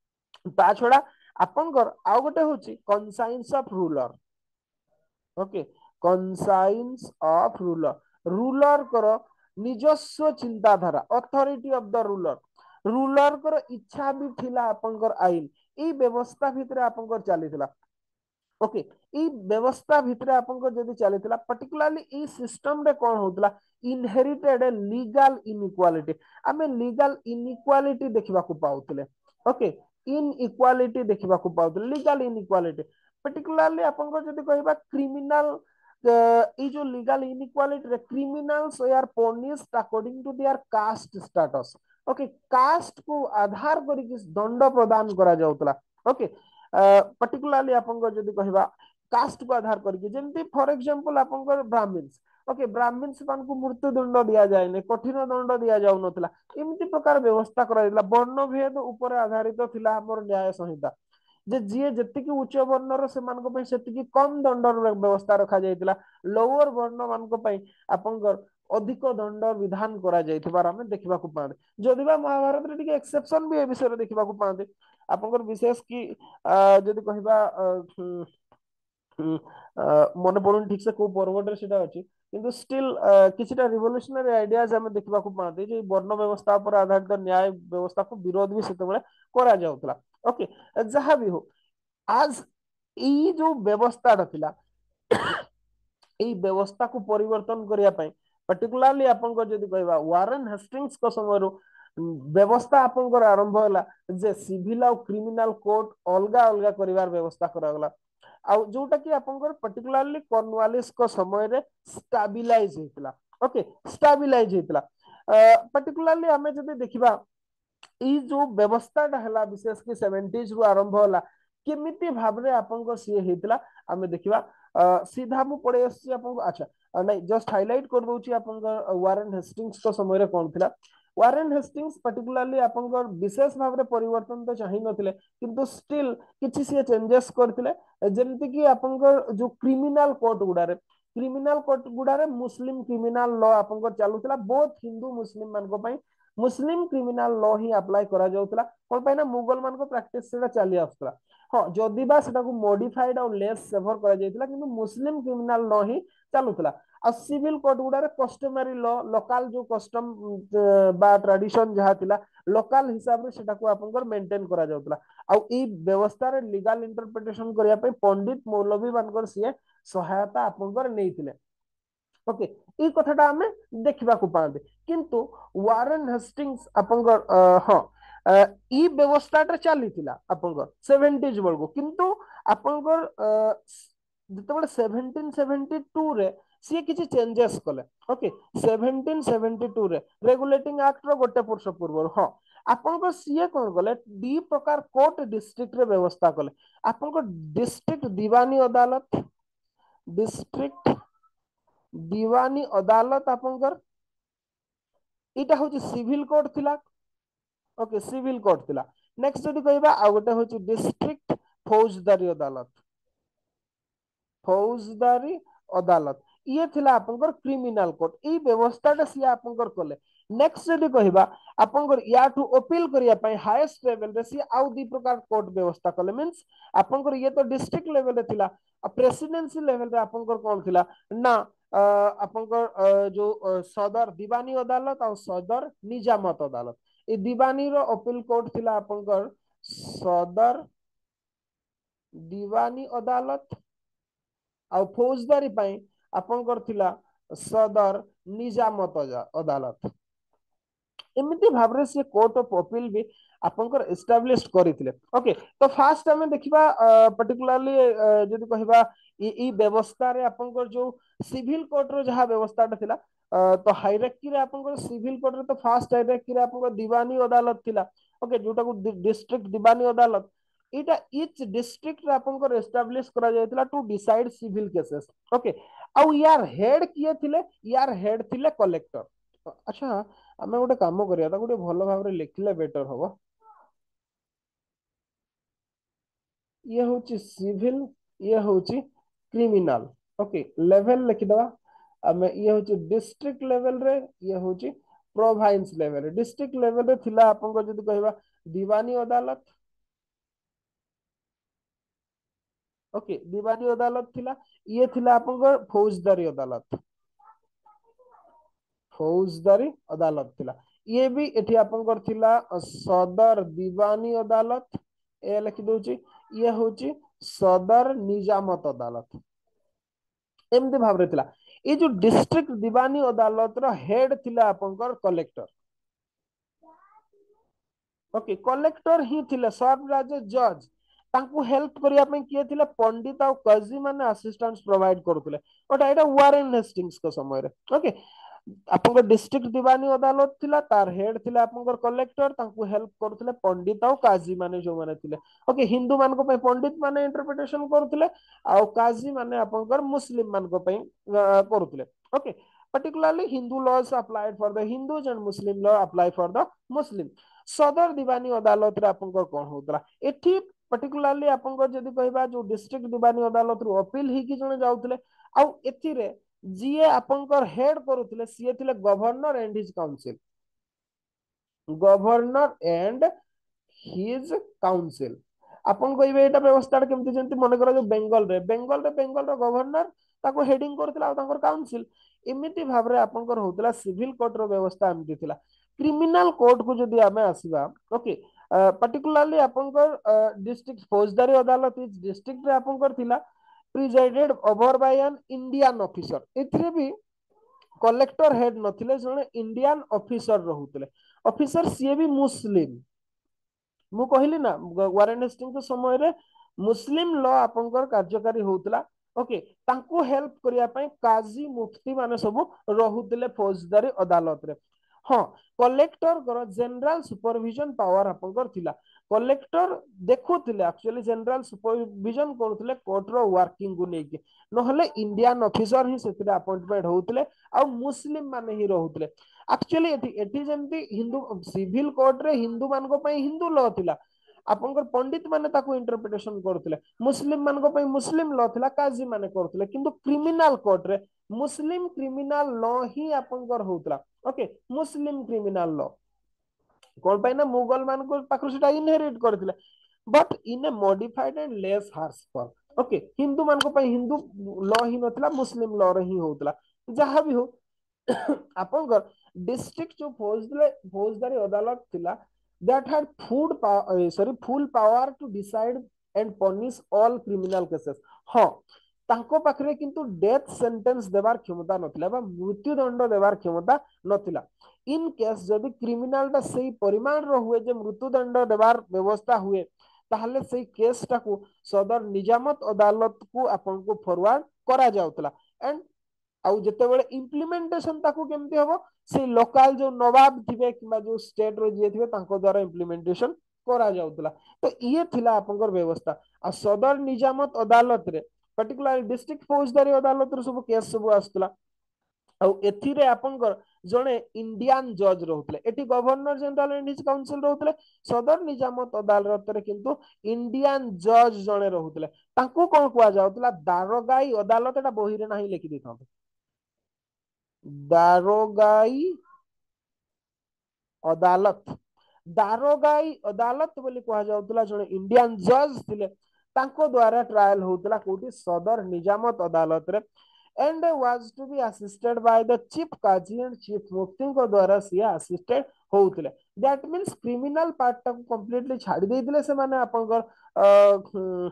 Speaker 1: ता छडा आपनकर आउ गोटे होची conscience of ruler okay conscience of ruler ruler करो निजस्व चिंताधारा authority of the ruler ruler कर इच्छा भी थिला आपनकर आईन ई व्यवस्था भितरे आपनकर चलीथिला ओके ई व्यवस्था भितरे आपनकर जदी चलीथिला पर्टिकुलरली ई सिस्टम रे कोन होतला इनहेरिटेड लीगल इनइक्वालिटी आमे लीगल इनइक्वालिटी देखिबा को पाउतले ओके इनइक्वालिटी देखिबा को पाउतले लीगल इनइक्वालिटी पर्टिकुलरली आपनकर जदी कहबा क्रिमिनल ई जो लीगल इनइक्वालिटी रे criminals are punished according to their caste status okay caste को आधार करिक दंड प्रदान करा जाउतला ओके पर्टिकुलरली आपनकर जदी कहबा कास्ट को आधार करिक जेमती फॉर एग्जांपल आपनकर ब्राह्मण्स ओके ब्राह्मण्स मानकु मृत्यु दंड दिया जाय नै कठिन दंड दिया जाउ नथला एमती प्रकार व्यवस्था करा दिला वर्ण भेद ऊपर आधारित थिला हमर न्याय संहिता जे जीए जतिकी उच्च वर्णर से मानको पई सेतिकी कम दंडर व्यवस्था रखा जायतिला लोअर वर्ण मानको पई आपनकर अधिक दंड विधान करा जायथिबार हमें देखिबा को पाते जदिबा महाभारत रे टिके एक्सेप्शन भी ए विषय रे देखिबा को पाते आपनकर विशेष की जदी कहबा मन पड़ुन ठीक से को पर्वटर सेटा अछि किंतु स्टिल किछटा रिवोल्यूशनरी आइडियाज हमें देखिबा को पाते जे वर्ण व्यवस्था पर आधारित न्याय व्यवस्था को विरोध भी सेते बेले करा जाउतला ओके जहां भी हो आज ई जो व्यवस्था थिला এই ব্যবস্থাକୁ ପରିବର୍ତ୍ତନ କରିବା ପାଇଁ पर्टिकुलरली आपनकर जदी कहबा वारेन हेस्टिंग्स को समयरो व्यवस्था आपनकर आरंभ होला जे सिविल और क्रिमिनल कोर्ट अलगा अलगा करिवार व्यवस्था करा गला आ जोटा कि आपनकर पर्टिकुलरली कॉर्नवालिस को समय रे स्टेबलाइज हेतला ओके स्टेबलाइज हेतला पर्टिकुलरली हमें जदी देखिबा ई जो व्यवस्थाटा हला विशेष कि सेवेंटीज रु आरंभ होला केमिति भाबरे आपनकर सी हेतला हमें देखिबा सीधा मु पड़े आसी आपन अच्छा नहीं जस्ट हाइलाइट कर दोची आपनकर वारेन हेस्टिंग्स को समय रे कोन थिला वारेन हेस्टिंग्स पर्टिकुलरली आपनकर विशेष भाबरे परिवर्तन तो चाहि नथिले किंतु स्टिल किछि से चेंजेस करथिले जेमति कि आपनकर जो क्रिमिनल कोर्ट गुडारे क्रिमिनल कोर्ट गुडारे मुस्लिम क्रिमिनल लॉ आपनकर चालुथिला बोथ हिंदू मुस्लिम मानको पई मुस्लिम क्रिमिनल लॉ ही अप्लाई करा जाउतला कोन पई ना मुगल मानको प्रैक्टिस सेटा चली आस्तला हाँ जदि बा सेटा को मॉडिफाइड और लेस सेवर करा जायतिला किंतु मुस्लिम क्रिमिनल लॉ ही चालुतला आ सिविल कोड गुडारे कस्टमरी लॉ लोकल जो कस्टम बा ट्रेडिशन जहा थिला लोकल हिसाब रे सेटा को आपनकर मेंटेन करा जाउतला आ ई व्यवस्था रे लीगल इंटरप्रिटेशन करिया पे पंडित मौलवी मानकर सिए सहायता आपनकर नेइथिले ओके ये कथाटा आमे देखा पाते किंतु वारेन हेस्टिंग्स आपंकर हाँ ई व्यवस्था चली सेवेन्टीज बेलू किंतु आपंकर जिते सेवेन्टीन सेवेन्टी टू रे सी किसी चेंजेस कले ओके सेवेन्टीन सेवेन्टी टू रे रेगुलेटिंग एक्ट रो गोटे वर्ष पूर्व हाँ आपंकर सीए कौन कले दी प्रकार कोर्ट डिस्ट्रिक्ट रे व्यवस्था कले आपंकर डिस्ट्रिक्ट दीवानी अदालत डिस्ट्रिक्ट दीवानी अदालत आपंकर इटा हूँ सिविल कोर्ट थिला ओके सिविल कोर्ट थिला नेक्स्ट जदि कहबा आ गोटे हूँ डिस्ट्रिक्ट फौजदारी अदालत फौजदारी अदालत ये थिला आपंकर क्रिमिनल कोर्ट ई व्यवस्थाटा सी आपंकर कले नेक्स्ट जदि कहबा आपंकर याठू अपील करिया पई हाईएस्ट लेवल रे सी आउ दी प्रकार कोर्ट व्यवस्था कले मींस आपंकर ये तो डिस्ट्रिक्ट लेवल रे थिला प्रेसिडेंसी लेवल रे आपंकर कोन थिला ना आपंकर जो सदर दीवानी अदालत और सदर निजामत अदालत ये दीवानी रो अपील कोर्ट थिला आपंकर सदर दीवानी अदालत और फौजदारी पाई आपंकर थिला सदर निजामत अदालत एमती भाव से कोर्ट ऑफ अपील भी आपंकर एस्टाब्लिश करथिले ओके तो फास्ट हमें देखिबा पर्टिकुलरली जदि कहबा ई व्यवस्था रे आपंकर जो सिविल कोर्ट रो जहा व्यवस्थाटा थिला तो हायरार्की रे आपंकर सिविल कोर्ट रे तो फास्ट हायरार्की रे आपंकर दीवानी अदालत थिला ओके जोटा को डिस्ट्रिक्ट दीवानी अदालत इटा इच डिस्ट्रिक्ट रे आपंकर एस्टाब्लिश करा जायतिला to decide civil cases okay आउ यार हेड किए थिले यार हेड थिले कलेक्टर अच्छा आमे गोटे काम करिया ता गोटे भलो भाव रे लिखले बेटर होबो ये होची सिविल ये होची क्रिमिनल ओके लेवल लिखि दवा आमे ये होची डिस्ट्रिक्ट लेवल रे ये होची प्रोविंस लेवल रे डिस्ट्रिक्ट लेवल रे थिला आपन को जदि कहबा दीवानी अदालत ओके दीवानी अदालत थिला ये थिला आपन को फौजदारी अदालत फौजदारी अदालत थिला ये भी एठी आपन को थिला सदर दीवानी अदालत ए लिखि दोची ये होची सदर निजामत अदालत एमती भाव रे थिला ये जो डिस्ट्रिक्ट दीवानी अदालत रो हेड थिला आपनकर कलेक्टर ओके कलेक्टर ही थिले सब राज्य जज तांकु हेल्प करिया पे किए थिले पंडित और कजी माने असिस्टेंस प्रोवाइड करथुले ओटा एटा वारेन हेस्टिंग्स को समय रे ओके आपनकर डिस्ट्रिक्ट दीवानी अदालत थिला तार हेड थिला आपनकर कलेक्टर तांकु हेल्प करथुले पंडित और काजी माने जो माने थिले ओके हिंदू मान को पे पंडित माने इंटरप्रिटेशन करथुले और काजी माने आपनकर मुस्लिम मान को पे करथुले okay particularly Hindu laws applied for the Hindus and Muslim law apply for the Muslim सदर दीवानी अदालत रे आपनकर कोन होतला एठी पर्टिकुलरली आपनकर जदी कहबा जो डिस्ट्रिक्ट दीवानी अदालत रो अपील ही कि जने जाउतले आ एथि रे जीए आपनकर हेड करूतले सीए थिले governor and his council governor and his council आपन कहबे एटा व्यवस्था केमति जंती मन करा जो बेंगल रे बेंगल रे बेंगल रो गवर्नर ताको हेडिंग करथिला आ तांकर काउंसिल एमिति भाबरे आपनकर होतला सिविल कोर्ट रो व्यवस्था एमति थिला क्रिमिनल कोर्ट को जदि आमे आसीबा ओके पर्टिकुलरली आपनकर district Faujdari Adalat is district रे आपनकर थिला presided over by an Indian officer एथरे भी कलेक्टर हेड नथिले जने इंडियन ऑफिसर रहुतले ऑफिसर सीए भी मुस्लिम मु कहली ना वारेन हेस्टिंग के समय रे मुस्लिम लॉ आपनकर कार्यकारी होतला ओके तांको हेल्प करिया पई काजी मुफ्ती माने सब रहुतले फौजदारी अदालत रे हाँ कलेक्टर कर जनरल सुपरविजन पावर आपनकर थिला कलेक्टर देखुथिले एक्चुअली जनरल सुपरविजन करूथिले कोर्ट रो वर्किंग को लेके नहले इंडियन ऑफिसर ही सेतिरे अपॉइंटमेंट होउथिले आ मुस्लिम माने ही रहुथिले एक्चुअली एठी एठी जेंती हिंदू सिविल कोर्ट रे हिंदू मान को पई हिंदू लॉ थिला आपनकर पंडित माने ताको इंटरप्रिटेशन करथिले मुस्लिम मान को पई मुस्लिम लॉ थिला काजी माने करथिले किंतु क्रिमिनल कोर्ट रे मुस्लिम क्रिमिनल लॉ ही आपनकर होतला ओके मुस्लिम क्रिमिनल लॉ कोन पाई ना मुगल मान को पाखु सेटा इनहेरिट करथिले but in a modified and less harsh form okay Hindu मान को पाई हिंदू लॉ ही नथला मुस्लिम लॉ रे ही होतला जहां भी हो आपनकर डिस्ट्रिक्ट जो फौजदारी फौजदारी अदालत थिला that had full power, uh, sorry full power to decide and punish all criminal cases हाँ तांको पाखरे किंतु डेथ सेंटेंस देवार क्षमता नथिला बा मृत्युदंड देवार क्षमता नथिला। इन केस जदि क्रिमिनालटा सेही परिमाण रो हुए जे मृत्युदंड देवार व्यवस्था हुए ताहले सेही केसटा को सदर निजामत अदालत को आपन को फॉरवर्ड करा जाउतला। एंड आउ जेतेबेले इम्प्लीमेंटेशन ताकू केमती हबो से लोकल जो नवाब थिबे किबा जो स्टेट रो जे थिबे तांको द्वारा इम्प्लीमेंटेशन करा जाउतला। तो ये थिला आपनकर व्यवस्था। आ सदर निजामत अदालत रे पर्टिकुलर डिस्ट्रिक्ट फौजदारी अदालत रे सब केस सब आस्तला। आउ एथिरे आपनकर जणे इंडियन जज रहउतले एटी governor general and his council रहउतले। सदर निजामत अदालत रे किंतु इंडियन जज जणे रहउतले तांको कोन कुआ जाउतला दारोगाई अदालत। एटा बही रे नाही लिखि दिथां दारोगाई अदालत। दारोगाई अदालत बोली कहा जाउतला जणे इंडियन जज थिले तांको द्वारा ट्रायल होउतला कोठी सदर निजामत अदालत रे। And was to be assisted by the chief Qazi and chief Mufti को द्वारा सिया असिस्टेड होउतले। दैट मींस क्रिमिनल पार्ट टा कंप्लीटली छाडी देइतले से माने आपनकर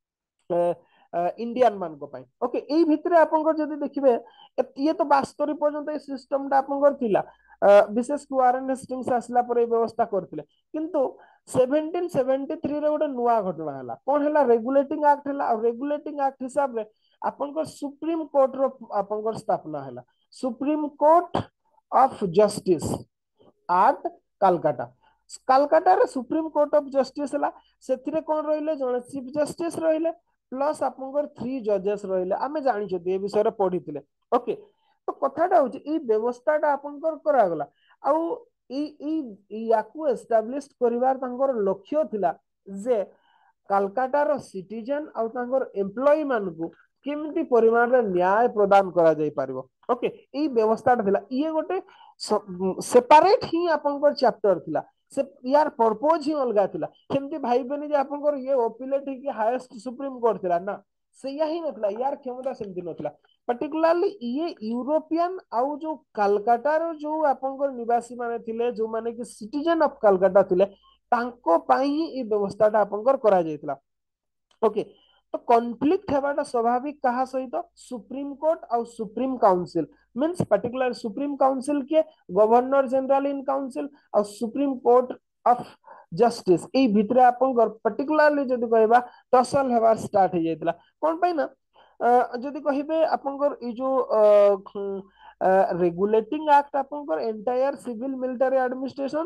Speaker 1: इंडियन मान को पाई। ओके एई भितरे आपनकर जदी देखिबे ये तो बास्तरी पर्यंत ए सिस्टम टा आपनकर थिला। विशेष कि वारेन हेस्टिंग्स आसला पर व्यवस्था करथिले किंतु सेवेंटीन सेवेंटी थ्री रे गोटे नुआ घटना हला कोन हला रेगुलेटिंग एक्ट हला। और रेगुलेटिंग एक्ट हिसाब रे आपनकर सुप्रीम कोर्ट रो आपनकर स्थापना हला supreme court of justice at Calcutta. Calcutta रे सुप्रीम कोर्ट ऑफ जस्टिस हला सेथिरे कोन रहिले जणे चीफ जस्टिस रहिले प्लस आपनकर थ्री जजेस रहिले। आमे जानि छथि ए विषय रे पढिथिले। ओके तो कथाटा होची ई व्यवस्थाटा आपनकर करा गला। आउ ई ई याकू एस्टैब्लिश करिवार तांकर लक्ष्य थिला जे कलकत्ता रो सिटीजन आउ तांकर एम्प्लॉई मानकू केमिति परिमाण रे न्याय प्रदान करा जाई पारिबो। ओके ई व्यवस्थाटा थिला ये गोटे सेपरेट ही आपनकर चैप्टर थिला। से यार पर्पज ही अलगा थिला। केमति भाईबेनी जे आपनकर ये ओपिलेट ही हाईएस्ट सुप्रीम कोर्ट थिला ना सेया ही नथला यार क्षमता सेमति नथला। पर्टिकुलरली ये यूरोपियन आउ जो कलकत्ता रो जो आपनकर निवासी माने थिले जो माने कि सिटीजन ऑफ कलकत्ता थिले तांको पाई ही ई व्यवस्थाटा आपनकर करा जायतला। ओके तो कॉन्फ्लिक्ट हेबाटा स्वाभाविक कहा सहित सुप्रीम कोर्ट और supreme council means particular supreme council के गवर्नर जनरल इन काउंसिल और सुप्रीम कोर्ट ऑफ जस्टिस ए भितरे आपन पर्टिकुलरली जदी कहबा टसल हेबार स्टार्ट हो जायतला कोन पई ना जदी कहिबे आपनकर ई जो रेगुलेटिंग एक्ट आपनकर एंटायर सिविल मिलिटरी एडमिनिस्ट्रेशन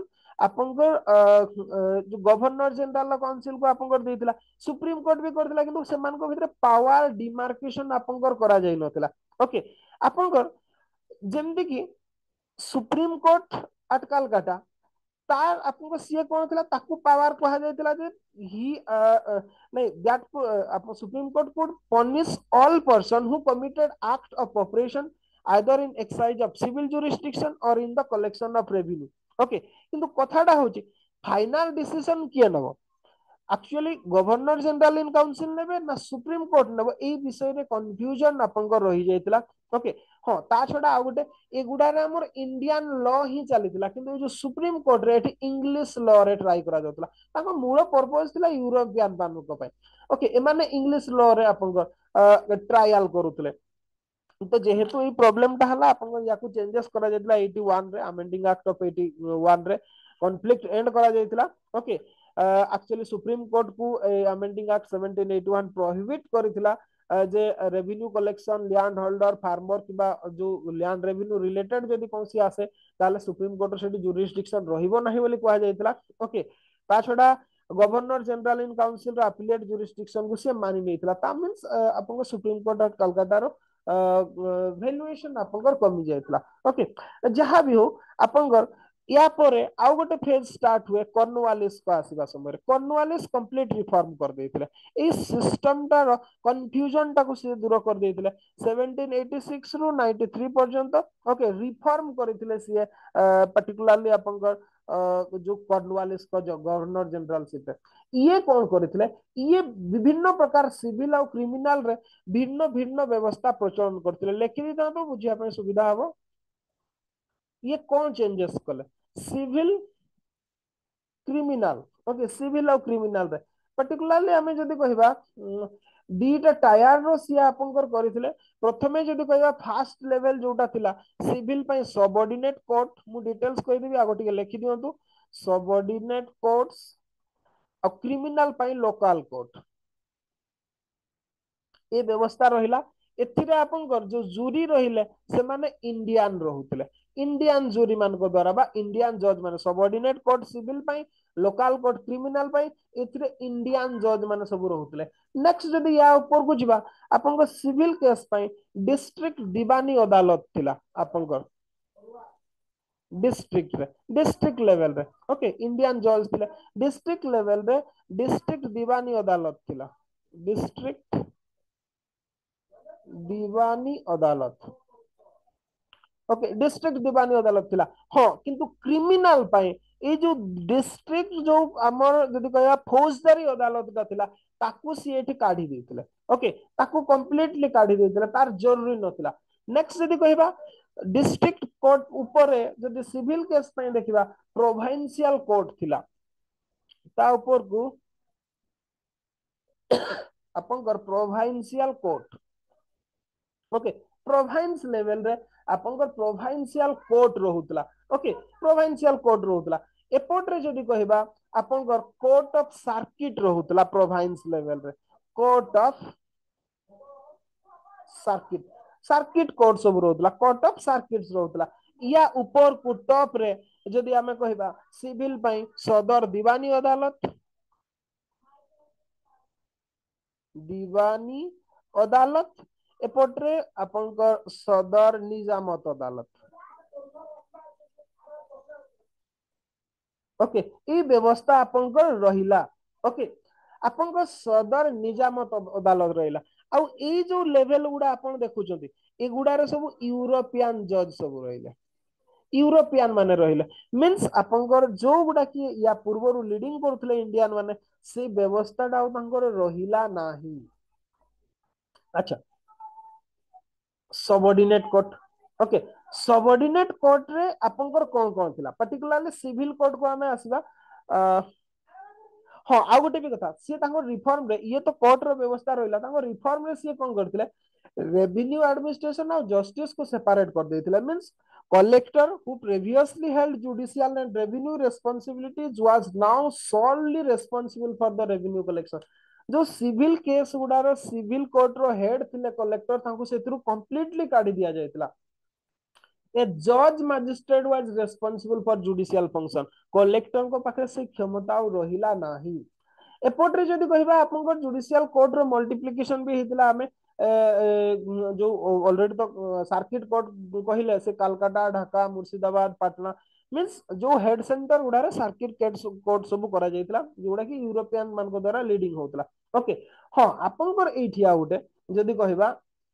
Speaker 1: आपनकर जो गवर्नर जनरल काउंसिल को आपनकर देइतला सुप्रीम कोर्ट भी करथिला किंतु सेमान को भितरे पावर डिमार्केशन आपनकर करा जाय नथिला। ओके आपनकर जेमति कि सुप्रीम कोर्ट एट कलकत्ता तार आपको सीए कोन थिला ताकू पावर कहा जायतिला जे ही नहीं that supreme court could punish all person who committed act of operation either in excise of civil jurisdiction or in the collection of revenue. Okay किंतु कथाटा होची फाइनल डिसीजन किए नबो actually governor general in council नेबे ना supreme court नेबो ए विषय रे कंफ्यूजन आपनकर रही जायतिला। ओके हाँ ता छडा आ गोटे एगुडा रे हमर इंडियन लॉ ही चलीतिला किंतु जो सुप्रीम कोर्ट रे एठी इंग्लिश लॉ रे ट्राई करा जाउतला ताको मूल पर्पस थिला यूरोपियन मान को पय। ओके ए माने इंग्लिश लॉ रे आपनकर ट्रायल करूतले तो जेहेतु ई प्रॉब्लम ता हला आपन याकू चेंजेस करा जायतिला एटी वन रे amending act of eighty one रे कॉन्फ्लिक्ट एंड करा जायतिला। ओके एक्चुअली सुप्रीम कोर्ट को amending act seventeen eighty one prohibit करितिला जे revenue collection land holder farmer किबा जो लैंड रेवेन्यू रिलेटेड जदी कोनसी आसे ताले सुप्रीम कोर्ट सेठी जुरिस्डिक्शन रहिबो नाही बोली कहा जायतिला। ओके ता छडा गवर्नर जनरल इन काउंसिल रो अपीलेट जुरिस्डिक्शन को से मानि नेतिला ता मींस आपन सुप्रीम कोर्ट ऑफ कलकत्ता रो वैल्यूएशन आपनकर कमी जायतिला। ओके जहां भी हो आपनकर या परे आउ गोटे फेज स्टार्ट हुए कॉर्नवालिस को आसीबा समय कॉर्नवालिस कंप्लीट रिफॉर्म कर देथिले ए सिस्टम ता कंफ्यूजन ता को से दूर कर देथिले सेवेंटीन एटी सिक्स रु नाइंटी थ्री पर्यंत। ओके रिफॉर्म करथिले से पर्टिकुलरली आपनकर जो कॉर्नवालिस को जो गवर्नर जनरल सिटे ये कौन करथिले ये विभिन्न प्रकार सिविल और क्रिमिनल रे भिन्न भिन्न व्यवस्था प्रचलन करथिले लेखि दा तो बुझिया पे सुविधा हबो। ये कौन चेंजेस कले सिविल क्रिमिनल। ओके सिविल और क्रिमिनल रे पर्टिकुलरली हमें जदी कहबा दीटा टायर रो सी आपनकर करथिले प्रथमे जदि कहबा फास्ट लेवल जोटा थिला सिविल पई सबऑर्डिनेट कोर्ट मु डिटेल्स कहि देबी आगो टिके लिखि दियंतु सबऑर्डिनेट कोर्ट्स और क्रिमिनल पई लोकल कोर्ट ए व्यवस्था रहिला एथिरे आपनकर जो जूरी रहिले से माने इंडियन रहुतले इंडियन जूरी मान को द्वारा बा इंडियन जज माने सबऑर्डिनेट कोर्ट सिविल पई लोकल कोर्ट क्रिमिनल पई एथिरे इंडियन जज माने सब रहुतले नेक्स्ट जदि या ऊपर को जिबा आपनकर सिविल केस पई डिस्ट्रिक्ट दीवानी अदालत थिला आपनकर डिस्ट्रिक्ट रे डिस्ट्रिक्ट लेवल रे ओके इंडियन जज थिले डिस्ट्रिक्ट लेवल रे डिस्ट्रिक्ट दीवानी अदालत थिला डिस्ट्रिक्ट दीवानी अदालत ओके डिस्ट्रिक्ट दीवानी अदालत थिला हाँ किंतु क्रिमिनल पाए ए जो डिस्ट्रिक्ट जो हमर जदि कहया फौजदारी अदालत का थिला ताकू सी एठी काढी देथिले ओके ताकू कंप्लीटली काढी देथिले तार जरूरी नथिला नेक्स्ट जदि कहबा डिस्ट्रिक्ट कोर्ट ऊपर जदि सिविल केस पे देखिबा प्रोविंशियल कोर्ट थिला ता ऊपर को आपनकर provincial court okay province level रे आपनकर प्रोविंशियल कोर्ट रहुतला ओके प्रोविंशियल कोर्ट रहुतला एपोर्ट रे जदि कहबा आपनकर कोर्ट ऑफ सर्किट रहुतला प्रोविंस लेवल रे court of circuit circuit court सब रहुतला कोर्ट ऑफ सर्किट्स रहुतला या ऊपर को टॉप रे जदि हमें कहबा सिविल पई सदर दीवानी अदालत दीवानी अदालत एपट्रे आपनकर सदर निजामत अदालत ओके ई व्यवस्था आपनकर रहिला ओके आपनकर सदर निजामत अदालत रहिला आउ ई जो लेवल गुडा आपन देखुचंती ए गुडा रे सब यूरोपियन जज सब रहिले यूरोपियन माने रहिले मींस आपनकर जो गुडा की या पूर्व लीडिंग करथले इंडियन माने से व्यवस्था डा तांकर रहिला नाही अच्छा subordinate court okay subordinate court रे आपनकर कोन कोन थिला पर्टिकुलरली सिविल कोर्ट को हमें आसीबा हाँ आ गोटे भी कथा सी रिफॉर्म रे ये तो कोर्ट रो व्यवस्था रहिला रिफॉर्म रे सी कोन करथिले रेवेन्यू एडमिनिस्ट्रेशन और जस्टिस को सेपरेट कर देथिले means collector who previously held judicial and revenue responsibilities was now solely responsible for the revenue collection जो सिविल केस गुडार सिविल कोर्ट रो हेड थिले कलेक्टर तांको सेतिरु कंप्लीटली काढी दिया जायतिला ए जज magistrate was responsible for judicial function collector को पाखे से क्षमता रहिला नाही एपोर्ट जदि कहबा आपनकर जुडिशियल कोर्ट रो मल्टीप्लिकेशन भी हितला हमें जो ऑलरेडी तो सर्किट कोर्ट कहले से कलकत्ता ढाका मुर्शिदाबाद पटना मींस जो हेड सेंटर गुडारे सर्किट कोर्ट सब करा जायतिला जोडा कि यूरोपियन मान को द्वारा लीडिंग होतला ओके हां आपनकर एठिया उठे जदि कहबा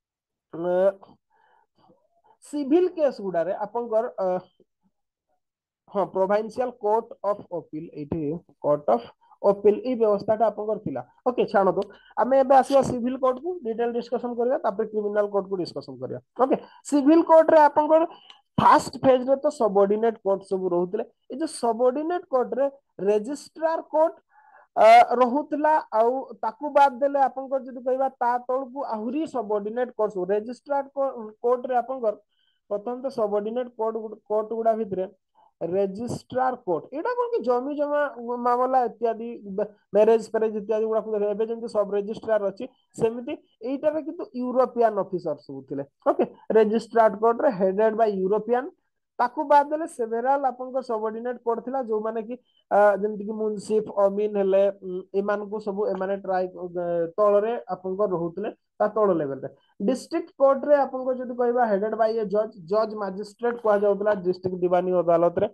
Speaker 1: सिविल केस गुडारे आपनकर हाँ प्रोविंशियल कोर्ट ऑफ अपील एठी कोर्ट ऑफ अपील ई व्यवस्थाटा आपनकर थिला ओके छाणो तो आमे एबे आसीबा सिविल कोर्ट को डिटेल डिस्कशन करिया तापर क्रिमिनल कोर्ट को डिस्कशन करिया ओके सिविल कोर्ट रे आपनकर फर्स्ट फेज रे तो सबऑर्डिनेट कोर्ट सब रहुतले ए जो सबऑर्डिनेट कोर्ट रे रजिस्ट्रार कोर्ट रहुतला आउ ताकू बाद देले आपनकर जदि कहबा ता तळ को आहुरी सबऑर्डिनेट कोर्ट रजिस्ट्रार कोर्ट रे आपनकर प्रथम तो सबऑर्डिनेट कोर्ट कोर्ट गुडा भितरे रजिस्ट्रार कोर्ट एटा कोन कि जमी जमा मामला इत्यादि मैरिज पेरेज इत्यादि गुडा को एबे जेंति सब रजिस्ट्रार अछि सेमिति एटा रे किंतु यूरोपियन ऑफिसर सब थिले ओके रजिस्ट्रार कोर्ट रे हेडेड बाय यूरोपियन ताकू बाद देले सेवेरल आपन सबऑर्डिनेट कोर्ट थिला जो माने कि जेंति कि मुंसिफ अमीन हेले एमान को सब एमाने ट्राई तळ रे आपन को रहुतले ता तळ लेवल रे डिस्ट्रिक्ट कोर्ट रे आपन को जदि कहबा हेडेड बाय ए जज जज मजिस्ट्रेट को जाउतला डिस्ट्रिक्ट दीवानी अदालत रे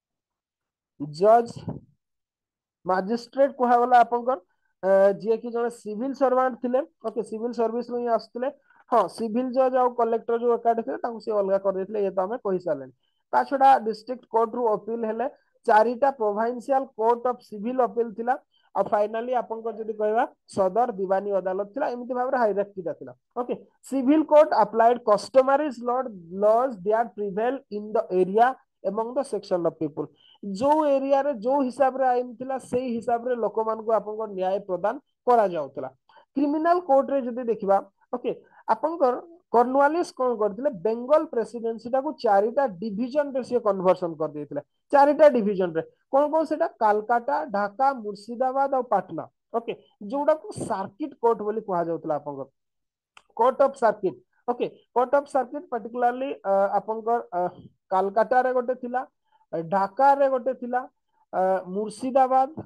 Speaker 1: जज मजिस्ट्रेट को हवला आपन को जे कि जने सिविल सर्वेंट थिले ओके सिविल सर्विस में आस्तले हाँ सिविल जज और कलेक्टर जो एकाडे थे ताकू से अलगा कर देथिले ये तो हमें कहि साले ता छडा डिस्ट्रिक्ट कोर्ट रु अपील हेले चारिटा provincial court of civil appeal थिला और फाइनली आपन को जदि कहबा सदर दीवानी अदालत थिला एमिति भाबरे हायरार्की थिला okay civil court applied customary laws that prevail in the area among the section of people जो एरिया रे जो हिसाब रे आइन थिला सेही हिसाब रे लोक मान को आपन को न्याय प्रदान करा जाउतला क्रिमिनाल कोर्ट रे जदि देखिबा ओके आपनकर कर्नवालिस कोन करथिले बेंगल प्रेसिडेंसी टाको चारिटा डिवीजन रे से कन्वर्सन कर देथिले चारिटा डिवीजन रे कोन कोन सेटा कलकत्ता ढाका मुर्शिदाबाद और पटना ओके जोड़ा को सर्किट कोर्ट बोली कहा जाउतला आपनकर court of circuit okay court of circuit particularly आपनकर कलकत्ता रे गोटे थिला ढाका रे गोटे थिला मुर्शिदाबाद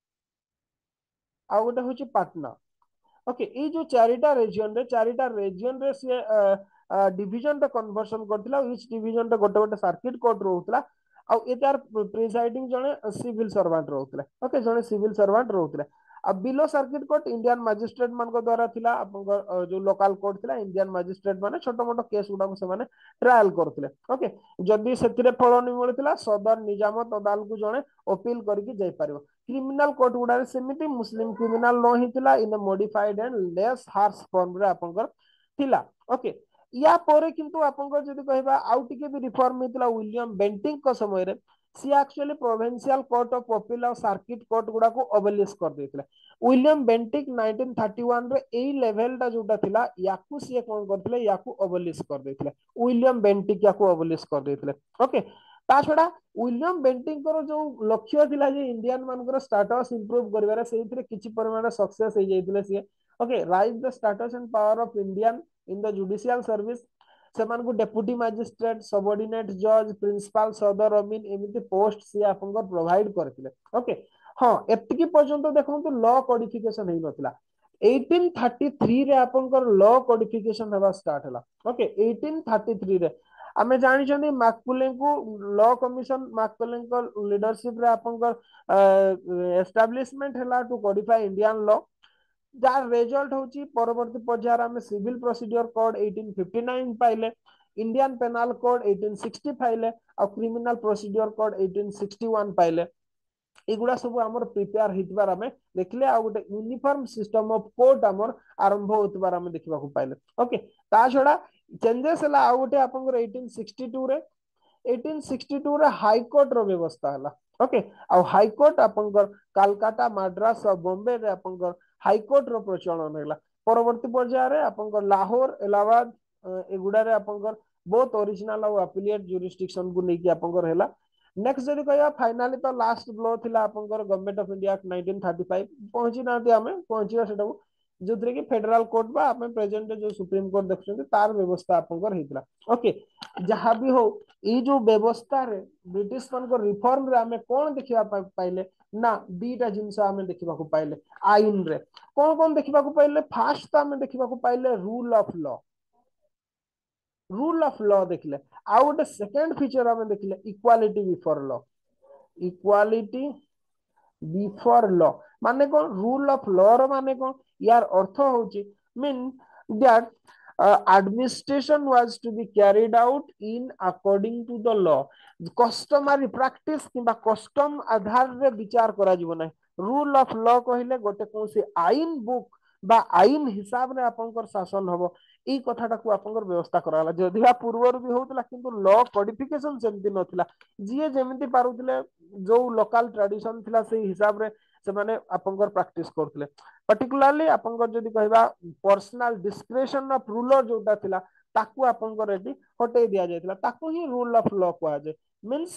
Speaker 1: आ गोटे होची पटना ओके ये जो चारिटा रीजन रे चारिटा रीजन रे से डिवीजन रे कन्वर्सन करथिला ईच डिवीजन रे गोटे गोटे सर्किट कोर्ट रहउतला आ एतार प्रिसाइडिंग जने सिविल सर्वेंट रहउतले ओके जने सिविल सर्वेंट रहउतले आ below circuit court Indian magistrate मान को द्वारा थिला आपन जो लोकल कोर्ट थिला इंडियन मजिस्ट्रेट माने छोटो मोटो केस गुडा को से माने ट्रायल करथिले ओके जदी सेतिरे फल नि मिलथिला सदर निजामत अदालत को जने अपील करके जाई परिबो क्रिमिनल कोर्ट गुडा सेमिति मुस्लिम क्रिमिनल लॉ हितला in modified and less harsh form रे आपनकर थिला ओके या परे किंतु आपनकर जदी कहबा आउ टिके भी रिफॉर्म हितला विलियम बेंटिंग को समय रे सी actually provincial court of appeal और सर्किट कोर्ट गुडा को अबलिश कर देथिले William Bentinck nineteen thirty one रे एई लेवल टा जोटा थिला याकू सी कोन करथिले याकू अबलिश कर देथिले विलियम बेंटिक याकू अबलिश कर देथिले ओके ता छडा विलियम बेंटिंग को जो लक्ष्य थिला जे इंडियन मानकर स्टेटस इंप्रूव करबारे सेइथिरे किछि परिमाण सक्सेस हे जाइथिले सी okay raise the status and power of Indian in the judicial service सेमान को डेप्यूटी मजिस्ट्रेट सबऑर्डिनेट जज प्रिंसिपल सदर अमीन एमिति पोस्ट सी आपनकर प्रोवाइड करथिले ओके हां एतिकी पर्यंत देखंतु लॉ कोडिफिकेशन हे नथिला एटीन थर्टी थ्री रे आपनकर लॉ कोडिफिकेशन हेबा स्टार्ट हला ओके एटीन थर्टी थ्री रे आमे जानि छथि मैककुले को लॉ कमीशन मैककुले को लीडरशिप रे आपनकर एस्टैब्लिशमेंट हला टू कोडिफाई इंडियन लॉ जार रिजल्ट होची परवर्ती पर्यायर में civil procedure code eighteen fifty nine पाइले Indian penal code eighteen sixty पाइले और criminal procedure code eighteen sixty one पाइले एगुडा सब हमर प्रिपेयर हितबार हमें देखले आ गोटे यूनिफॉर्म सिस्टम ऑफ कोर्ट हमर आरंभ होतबार हमें देखबा को पाइले ओके ता छडा चेंजेस हला आ गोटे आपनकर एटीन सिक्सटी टू रे एटीन सिक्सटी टू रे हाई कोर्ट रो व्यवस्था हला ओके आ हाई कोर्ट आपनकर कलकत्ता मद्रास और बॉम्बे रे आपनकर हाई कोर्ट रो प्रचलन हैला परवर्ती पर्यायर रे आपनकर लाहौर इलाहाबाद एगुडा रे आपनकर बोथ ओरिजिनल और एफिलिएट जुरिस्डिक्शन को लेके आपनकर हैला नेक्स्ट जदी कहया फाइनली तो लास्ट ब्लो थिला आपनकर government of India nineteen thirty five पहुंची नाते हमें पहुंचिया सेटा जोथरे कि फेडरल कोर्ट बा आपन प्रेजेंट जो सुप्रीम कोर्ट देखछन तार व्यवस्था आपनकर हेतला ओके जहां भी हो ई जो व्यवस्था रे ब्रिटिश मन को रिफॉर्म रे हमें कोन देखिबा पाइले ना दीटा जिंस हमें देखिबा को पाइले आईन रे कोन कोन देखिबा को पाइले फास्ट तो हमें देखिबा को पाइले rule of law rule of law देखले आ गोटे सेकंड फीचर हमें देखले equality before law equality before law माने कोन रूल ऑफ लॉ रो माने कोन यार अर्थ होची mean that administration was to be carried out in according to the law customary practice किबा कस्टम आधार रे विचार करा जीव नै रूल ऑफ लॉ कहिले गोटे कोसी आईन बुक बा आईन हिसाब रे आपनकर शासन हबो ई कथाटा को आपनकर व्यवस्था कराला जदिवा पूर्वर भी होतला किंतु लॉ कोडिफिकेशन सेमति नथिला जिए जेमिति पारुतले जो लोकल ट्रेडिशन थिला से हिसाब रे से माने आपनकर प्रैक्टिस करथले पर्टिकुलरली आपनकर जदी कहबा पर्सनल डिस्क्रिप्शन ऑफ रूलर जोटा थिला ताकू आपनकर एटी हटे दिया जायतिला ताकू ही रूल ऑफ लॉ को आजे means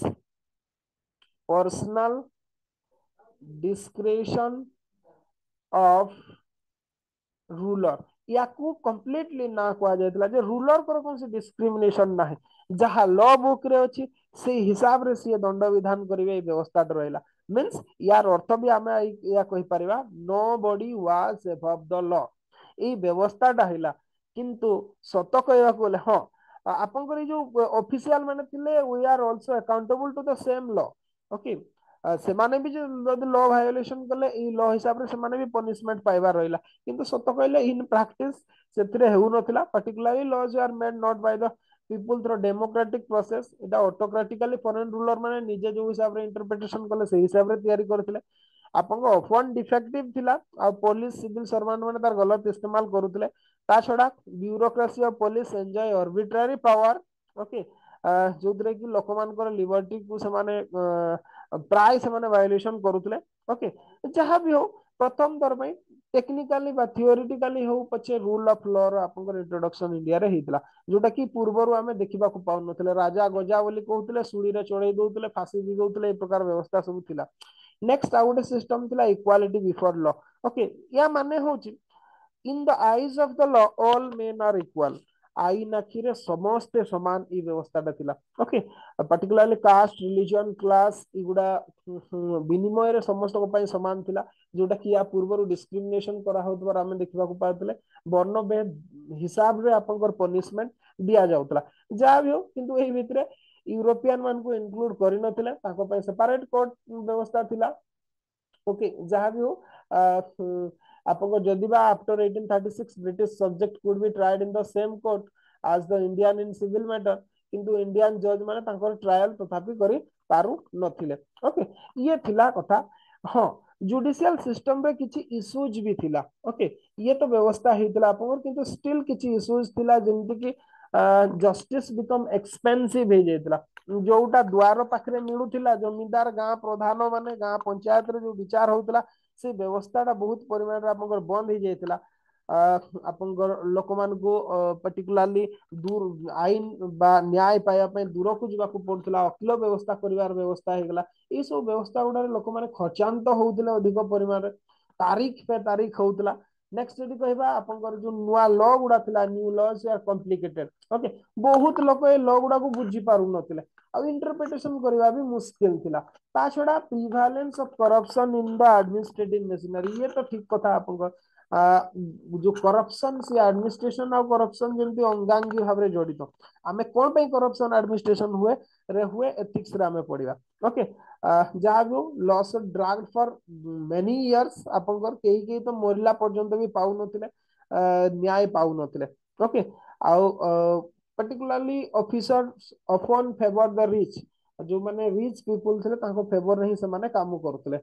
Speaker 1: personal description of ruler याकू कंप्लीटली ना कहा जायतिला जे रूलर पर कोन से डिस्क्रिमिनेशन नाही जहा लॉ बुक रे अछि से हिसाब रे से दंड विधान करिवे व्यवस्था रहला मींस यार अर्थ भी हमें या कहि परिबा nobody was above the law ई व्यवस्था डाहिला किंतु सत कहबा को हां आपनकर जो ऑफिशियल माने थिले we are also accountable to the same law okay से माने भी जो लॉ वायोलेशन कले ई लॉ हिसाब रे से माने भी पनिशमेंट पाइबा रहला किंतु सत कहले इन प्रैक्टिस सेथिरे हेउ नथिला particularly laws are made not by the people through democratic process एटा ऑटोक्रेटिकली फॉरेन रूलर माने निजे जो हिसाब रे इंटरप्रिटेशन कले से हिसाब रे तैयारी करथिले आपन ऑफन डिफेक्टिव थिला आ पुलिस सिविल सर्वेंट माने तार गलत इस्तेमाल करूथिले ता छडा bureaucracy of police enjoy arbitrary power okay जोद्रे कि लोकमानकर लिबर्टी को से माने प्राय से माने वायोलेशन करूथिले ओके जहां भी हो प्रथम दर में टेक्निकाली बा थियोरिटिकाली हो पछे रूल ऑफ लॉ रो आपनकर इंट्रोडक्शन इंडिया रे हेतला जोटा कि पूर्वरु आमे देखिबा को पाउ नथिले राजा गजा बोली कहउतले सुड़ी रे चढ़ई दउतले फांसी दी दउतले ए प्रकार व्यवस्था सब थिला नेक्स्ट आउट सिस्टम थिला इक्वालिटी बिफोर लॉ ओके या माने होची in the eyes of the law all men are equal आईन आखिरे समस्ते समान ई व्यवस्थाटा थिला okay particularly caste religion class इगुडा विनिमय रे समस्त को पई समान थिला जोटा कि या पूर्व डिस्क्रिमिनेशन करा होतबार आमे देखिबा को पातले वर्ण भेद हिसाब रे आपनकर पनिशमेंट दिया जाउतला जा भी हो किंतु एही भितरे यूरोपियन मान को इंक्लूड करि नथिले ताको पई सेपरेट कोर्ट व्यवस्था थिला ओके जहाँ भी हो आपको जदि बा after eighteen thirty six British subject could be tried in the same court as the Indian in civil matter किंतु इंडियन जज माने तांकर ट्रायल तथापि करि पारु नथिले ओके ये थिला कथा हाँ जुडिशियल सिस्टम रे किछि इश्यूज भी थिला ओके ये तो व्यवस्था हेतिला आपन किंतु स्टिल किछि इश्यूज थिला जेंति कि जस्टिस बिकम एक्सपेंसिव हे जेतला जोटा द्वार पाखरे मिलुथिला जमींदार गां प्रधान माने गां पंचायत रे जो विचार होतला से व्यवस्थाटा बहुत परिमाण रे आपनकर बंद हे जेतला आपनकर लोक मान को पर्टिकुलरली दूर आईन बा न्याय पाया पे दूर को जीवा को पड़तला अखिल व्यवस्था करिवार व्यवस्था हे गला ए सब व्यवस्था गुडा लोक माने खचांत होउतले अधिक परिमाण रे तारीख पे तारीख होउतला नेक्स्ट जदि कहबा आपनकर जो नुआ लॉ गुडा थिला new laws are complicated okay बहुत लोक ए लॉ गुडा को बुझी पारु नथिले अब इंटरप्रिटेशन करबा भी मुश्किल थिला ता छडा prevalence of corruption in the administrative machinery ये तो ठीक कथा आपनकर जो करप्शन से एडमिनिस्ट्रेशन और करप्शन जेंति अंगांगी भाव रे जड़ित आमे कोन पे करप्शन एडमिनिस्ट्रेशन हुए रे हुए एथिक्स रे आमे पढिबा ओके जहाँ भी laws dragged for many years आपनकर केही केही तो मरला पर्यंत भी पाउ नथिले न्याय पाउ नथिले ओके आउ particularly officers often favour the rich जो माने रिच पीपल थे तांको फेवर नहीं से माने काम करथले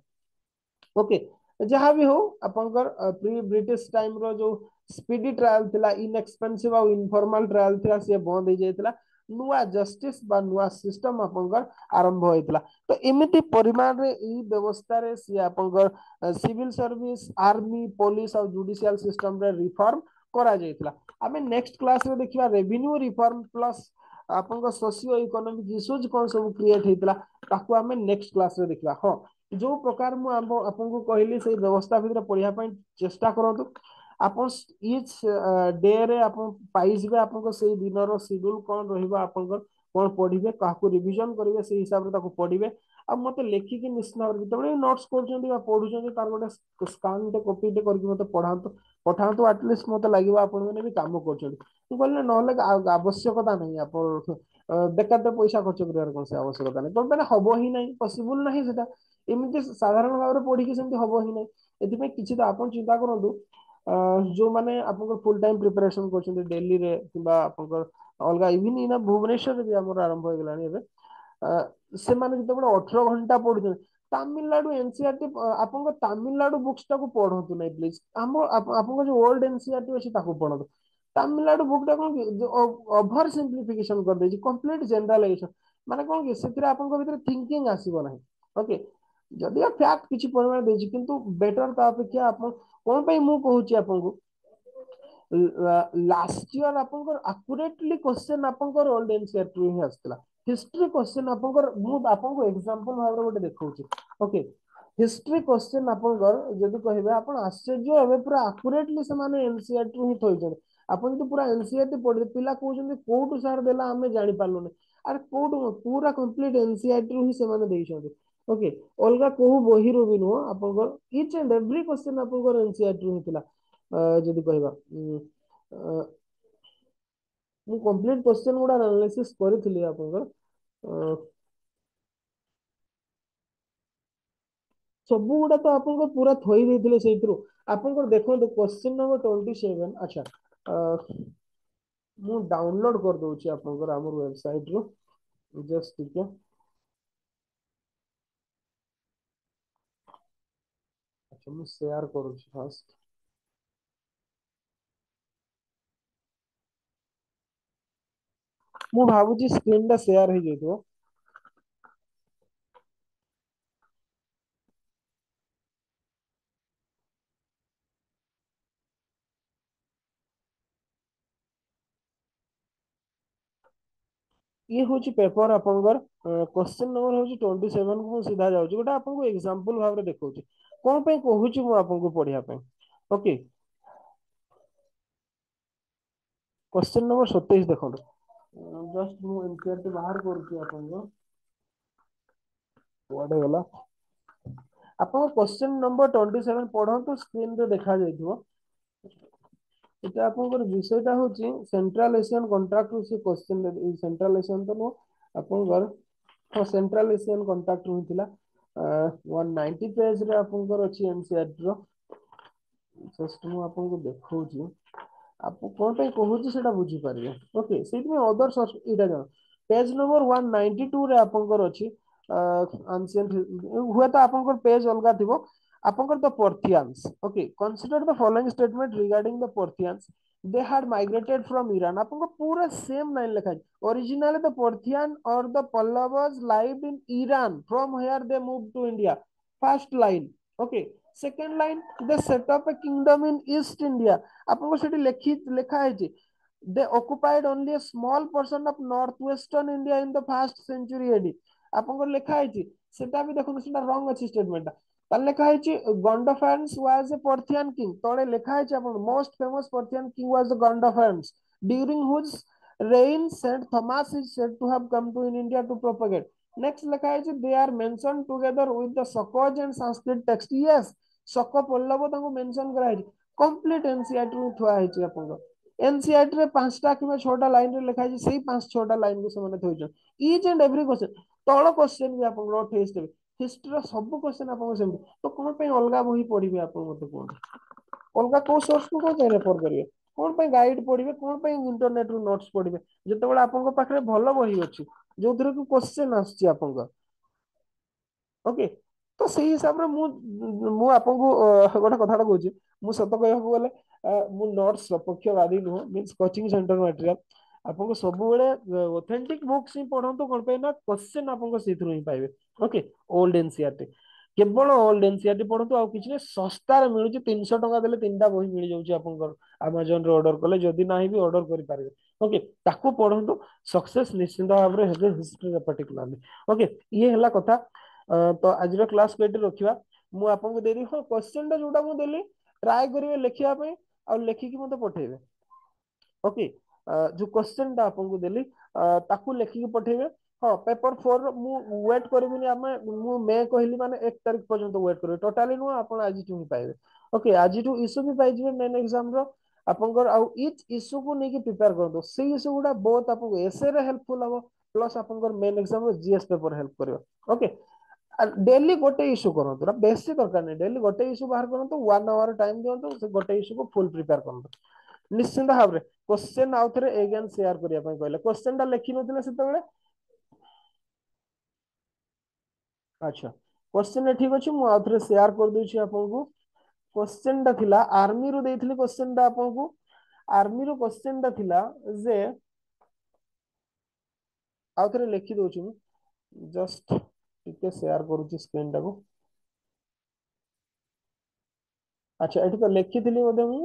Speaker 1: ओके जहाँ भी हो आपनकर प्री ब्रिटिश टाइम रो जो स्पीडी ट्रायल थिला इनएक्सपेंसिव और इनफॉर्मल ट्रायल थिला से बंद हो जाइतिला नुआ जस्टिस बा नुआ सिस्टम आपनकर आरंभ होइतिला तो एमिति परिमाण रे ई व्यवस्था रे से आपनकर सिविल सर्विस आर्मी पुलिस और जुडिशियल सिस्टम रे रिफॉर्म करा जाइतिला आमे नेक्स्ट क्लास रे देखिबा रेवेन्यू रिफॉर्म प्लस आपनकर सोशियो इकोनॉमिक इश्यूज कोन सब क्रिएट हेतिला ताकू आमे नेक्स्ट क्लास रे देखिबा हां जो प्रकार मु आपन को कहली से व्यवस्था भितर पढ़िया पई चेष्टा करंतु आपन इच डे रे आपन पाइजबे आपन को से दिन रो शेड्यूल कोन रहिबा आपन को कोन पढिबे काहू रिवीजन करिवे से हिसाब रे ताकू पढिबे आ मते लेखि कि निश्चित जतबे नोट्स करछन्ती बा पढुछन्ती तार गोटे स्कान टे कॉपी टे करके मते पढांतु पठांतु एटलीस्ट मते लागिबा आपन माने भी काम करछन्ती तू कहले नहले आवश्यकता नहीं आपन बेकार तो पैसा खर्च करिवार कोन से आवश्यकता नहीं तो माने हबो ही नहीं पॉसिबल नहीं सेटा एमती साधारण भाव में पढ़ी सेमती हम ही नहीं ए किसी तो आप चिंता करूँ जो मैंने आप फुल टाइम प्रिपरेशन कर डेली रे कि अलग इवन इन भुवनेश्वर भी आम आरंभ हो गलानी से जो अठर घंटा पढ़ुं तमिलनाडु एनसीआरटी आप तमिलनाडु बुक्स टाक पढ़ु ना प्लीज आम आप जो ओल्ड एनसीआरटी अच्छी पढ़ु तमिलनाडु बुक टा कौन कि ओभर सिंप्लिफिकेशन कर देछि कंप्लीट जनरलाइजेशन माने कौन कि से आपन भीतर थिंकिंग आसीबो नाही ओके जदि फैक्ट किछि परिमाण देछि किंतु बेटर ता अपेक्षा आपन कोन पई मु कहूछि आपन को लास्ट ईयर आपन एक्यूरेटली क्वेश्चन आपन ओल्ड एनसीआरटी ही आस्तला हिस्ट्री क्वेश्चन आपन मु आपन को एग्जांपल भाबरे गोटे देखौछि ओके हिस्ट्री क्वेश्चन आपन जदि कहबे आपन आश्चर्य हेबे पूरा एक्यूरेटली से माने एनसीआरटी ही थोइछन आपन तो पूरा एनसीआरटी पढि पिला कहउछन कोउटु सार देला हमें जानि पालुने अरे कोउटु पूरा कंप्लीट एनसीआरटी ही से माने देइछन ओके अलगा कोहू बही रो भी नुह आपन इच एंड एवरी क्वेश्चन आपन एनसीआरटी होतिला जदि कहबा मु कंप्लीट क्वेश्चन गुडा एनालिसिस करथिली आपन सब गुडा तो आपन पूरा थई देथिले सेइथरो आपन देखो क्वेश्चन नंबर ट्वेंटी सेवन अच्छा मु डाउनलोड कर दउची आपन हमर वेबसाइट रो जस्ट ठीक है अच्छा मु शेयर करूची फास्ट मु भाबुची स्क्रीन टा शेयर हे जइतो ये हूँ पेपर आपंकर क्वेश्चन नंबर हूँ ट्वेंटी सेवन को सीधा जाऊँ गोटे आपको एग्जांपल भाव में देखा कौन पे कहूँ मु आपको पढ़िया ओके क्वेश्चन नंबर सतैश देखो जस्ट मु एनसीईआरटी बाहर करूँ आपको कुआडे गला आपको क्वेश्चन नंबर ट्वेंटी सेवन पढ़ो स्क्रीन रे देखा जाइथिबो এটা ଆପଣଙ୍କର ବିଷୟଟା ହଉଛି ସେଣ୍ଟ୍ରାଲ ଏସିଆନ କଣ୍ଟ୍ରାକ୍ଟ ସେ କ୍ୱେଶ୍ଚନ ଏଇ ସେଣ୍ଟ୍ରାଲ ଏସିଆନ ତ ନୁହଁ ଆପଣଙ୍କର ହଁ ସେଣ୍ଟ୍ରାଲ ଏସିଆନ କଣ୍ଟ୍ରାକ୍ଟ ହୋଇଥିଲା वन नाइंटी पेज ରେ ଆପଣଙ୍କର ଅଛି ଏନସିଇଆରଟି ର ଜଷ୍ଟ ମୁଁ ଆପଣଙ୍କୁ ଦେଖଉଛି ଆପଣ କଣ ପାଇଁ କହୁଛି ସେଟା ବୁଝିପାରିବେ ଓକେ ସେଇଥିପାଇଁ ଅଦର ସୋର୍ସ ଏଇଟା ଜାଣ page number one ninety two ରେ ଆପଣଙ୍କର ଅଛି ancient ହୁଏତ ଆପଣଙ୍କର ପେଜ ଅଲଗା ଥିବ ଆପଣଙ୍କର the Parthians okay consider the following statement regarding the Parthians they had migrated from Iran ଆପଣଙ୍କ पूरा सेम लाइन लिखा है originally the Parthian or the Pallavas lived in Iran from where they moved to India first line okay second line they set up a kingdom in East India ଆପଣଙ୍କ ସେଠି ଲେଖି ଲେଖା ହେଇଛି they occupied only a small portion of northwestern India in the first century A D ଆପଣଙ୍କର ଲେଖା ହେଇଛି ସେଟା ବି ଦେଖନ୍ତୁ ସେଟା ରଙ୍ଗ ଅଛି ଷ୍ଟେଟମେଣ୍ଟଟା ତାହେଲେ ଲେଖା ହେଇଛି Gondophares was a Parthian king ତଳେ ଲେଖା ହେଇଛି ଆପଣ most famous Parthian king was the Gondophares during whose reign Saint Thomas is said to have come to in India to propagate next ଲେଖା ହେଇଛି they are mentioned together with the Sakaj and Sanskrit text yes ଶକ ପଲ୍ଲବ ତାଙ୍କୁ mention କରାହେଇଛି complete NCERT ରୁ ଥୁଆ ହେଇଛି ଆପଣଙ୍କ NCERT रे पांचटा कि छटा लाइन रे लिखा है सही पांच छटा लाइन को से थोड़ी इच एंड एवरी क्वेश्चन तल क्वेश्चन भी आप अठाईस देवे हिस्ट्री सब क्वेश्चन आप तो कौन पे अलग बही पढ़े आप मत कहते अलग कौ सोर्स को कौन रेफर करेंगे कौन पे गाइड पढ़े कौन पे इंटरनेट रु नोट्स पढ़े जिते आपन पाखे भल बही अच्छी जो थी कि क्वेश्चन आसपन ओके तो ସେଇ ହିସାବରେ ମୁଁ ମୁଁ ଆପଣଙ୍କୁ ଗୋଟେ କଥାଟା କହୁଛି ମୁଁ ସତ କହିବାକୁ ଗଲେ ମୁଁ ନୋଟ୍ସ ସପକ୍ଷବାଦୀ ନୁହଁ ମିନ୍ସ କୋଚିଂ ସେଣ୍ଟର ମାଟେରିଆଲ ଆପଣଙ୍କୁ ସବୁବେଳେ ଅଥେଣ୍ଟିକ ବୁକ୍ସ ହିଁ ପଢନ୍ତୁ କଣ ପାଇଁ ନା କ୍ୱେଶ୍ଚନ ଆପଣଙ୍କ ସେଇଥିରୁ ହିଁ ପାଇବେ ଓକେ ଓଲ୍ଡ ଏନସିଇଆରଟି କେବଳ ଓଲ୍ଡ ଏନସିଇଆରଟି ପଢନ୍ତୁ ଆଉ କିଛି ନାହିଁ ଶସ୍ତାରେ ମିଳୁଛି ତିନିଶହ ଟଙ୍କା ଦେଲେ ତିନିଟା ବହି ମିଳିଯାଉଛି ଆପଣଙ୍କର ଆମାଜନରେ ଅର୍ଡର କଲେ ଯଦି ନାହିଁ ବି ଅର୍ଡର କରିପାରିବେ ଓକେ ତାକୁ ପଢନ୍ତୁ ସକ୍ସେସ ନିଶ୍ଚିନ୍ତ ଭାବରେ ହେବେ ହିଷ୍ଟ୍ରିରେ ପର୍ଟିକୁଲାରଲି ଓକେ ଇଏ ହେଲା କଥା तो आज क्लास को ये रखा मुझे आपको देरी हाँ क्वेश्चन जोटा मुझे देली ट्राए करेंगे लिखापी आ लिखिकी मत पठेबे ओके जो क्वेश्चन टा आपको देली ताकू लिखिकी पठेबे हाँ पेपर फोर मु वेट करिबिनी आमे मु मे कहली माने एक तारिख पर्यंत वेट करिवे टोटाली नु आपण आज टू पाइबे ओके आज टू इशू भी पाइ जिवे मेन एग्जाम रो आपनकर आउ इच इशू को नेकी प्रिपेयर कर दो से इशू गुडा बहुत आपको एसे रे हेल्पफुल हबो प्लस आपनकर मेन एग्जाम रो जीएस पेपर हेल्प करियो ओके डेली गोटे इश्यू करंतु बेसी दरकार नहीं डेली गोटे इश्यू बाहर करंतु वन आवर टाइम दियंतु से गोटे इश्यू को फुल प्रिपेयर करंतु निश्चिंत भाव रे क्वेश्चन आउ थरे अगेन शेयर करिया पय कहले क्वेश्चन ता लिखि नथिले सेतेबेले अच्छा क्वेश्चन ठीक अछि मु आउ थरे शेयर कर दोछि आपनको क्वेश्चन ता थिला आर्मी रो देथिले क्वेश्चन ता आपनको आर्मी रो क्वेश्चन ता थिला जे आउ थरे लिखि दोछि मु जस्ट टिके शेयर करूछि स्क्रीन टाको अच्छा एठी तो लिखिथिली मध्ये मु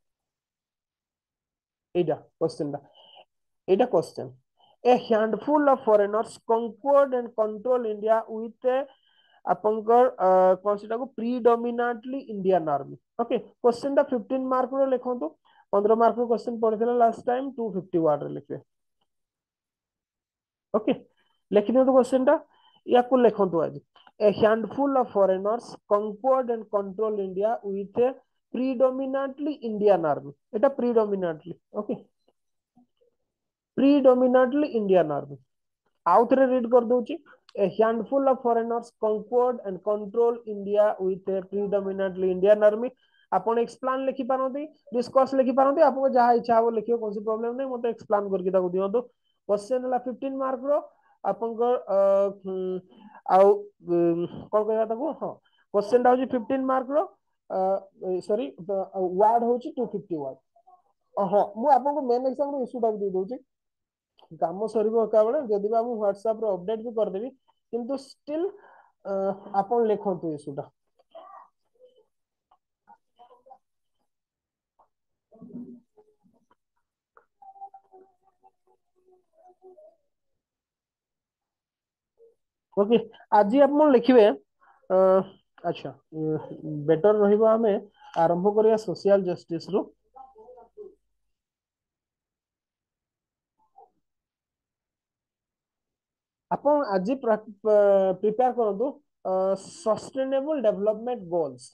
Speaker 1: एटा क्वेश्चन टा एटा question a handful of foreigners conquered and control India with a आपंकर कौन सी टाको predominantly Indian army okay question टा फिफ्टीन मार्क रो लिखंतु पंद्रह मार्क रो क्वेश्चन पढ़िथिला last time two fifty word रे लिखबे ओके लिखि दियंतु क्वेश्चन टा याकू लिखंतु आज a handful of foreigners conquered and controlled India with a predominantly Indian army এটা predominantly okay predominantly Indian army आउ थरे रीड कर दोची a handful of foreigners conquered and controlled India with a predominantly Indian army आपण explain लिखि पारंती discuss लिखि पारंती आपको जहा इच्छा हो लिखियो कोन प्रॉब्लम नहीं मते एक्सप्लेन करके ताको दियंतो क्वेश्चन हला फिफ्टीन मार्क रो आपनकर आउ कोन कहया ताको हां क्वेश्चन ता होची फिफ्टीन मार्क रो सॉरी वर्ड होची टू फिफ्टी वर्ड हां मु आपको मेन एग्जाम रो इशू टा दे दोची काम सरीबो एका बेले जदि बा मु व्हाट्सएप रो अपडेट भी कर देबी किंतु स्टिल आपण लिखंतु इशूटा ओके आज आप लिखिए अ, अच्छा बेटर रहिबो हमें आरंभ करिया सोशल जस्टिस रु आपण आज प्रिपेयर करंतु sustainable development goals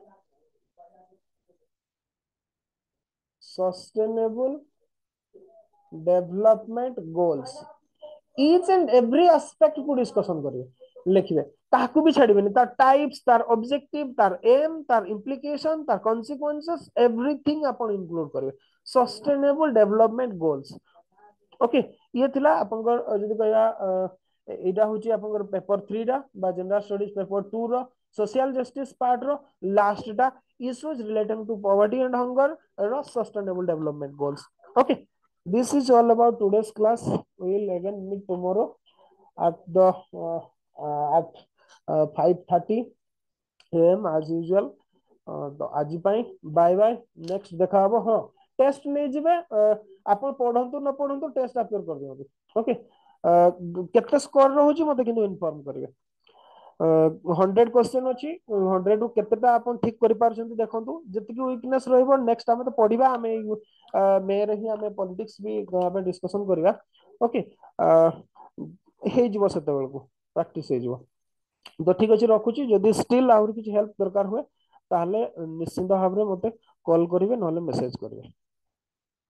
Speaker 1: sustainable development goals each and every aspect को डिस्कशन करिए लिखिए ताकू भी छाड़िबेनी तार टाइप्स तार ऑब्जेक्टिव तार एम तार इम्प्लिकेशन तार कॉन्सिक्वेंसेस एवरीथिंग अपन इंक्लूड करिवे सस्टेनेबल डेवलपमेंट गोल्स ओके ये थिला आपनकर जदि कहया एटा होची आपनकर पेपर थ्री रा बा जनरल स्टडीज पेपर टू रो सोशल जस्टिस पार्ट रो लास्ट टा issues relating to poverty and hunger रो sustainable development goals okay this is all about today's class we will again meet tomorrow at the uh, uh, at uh, five thirty a m as usual uh, तो आज pi by bye next देखा हबो हाँ test नहीं जिबे आपण पढंतु न पढंतु test appear कर दियौ ओके केते स्कोर रहउची मते किंतु इन्फॉर्म करिवे हंड्रेड क्वेश्चन अच्छी हंड्रेड रु केतेटा आपण ठीक करि पारछंती देखंतु जतिकि वीकनेस रहइबो नेक्स्ट टाइम तो पढिबा हमें मे रे ही हमें पॉलिटिक्स भी हमें डिस्कशन करिबा ओके हे जीवो सेते बेलको प्रैक्टिस हे जीवो तो ठीक अछि रखुची जदि स्टिल आउर किछ हेल्प दरकार हुए ताहले निश्चिंत भाबरे मते कॉल करिवे नहले मेसेज करिवे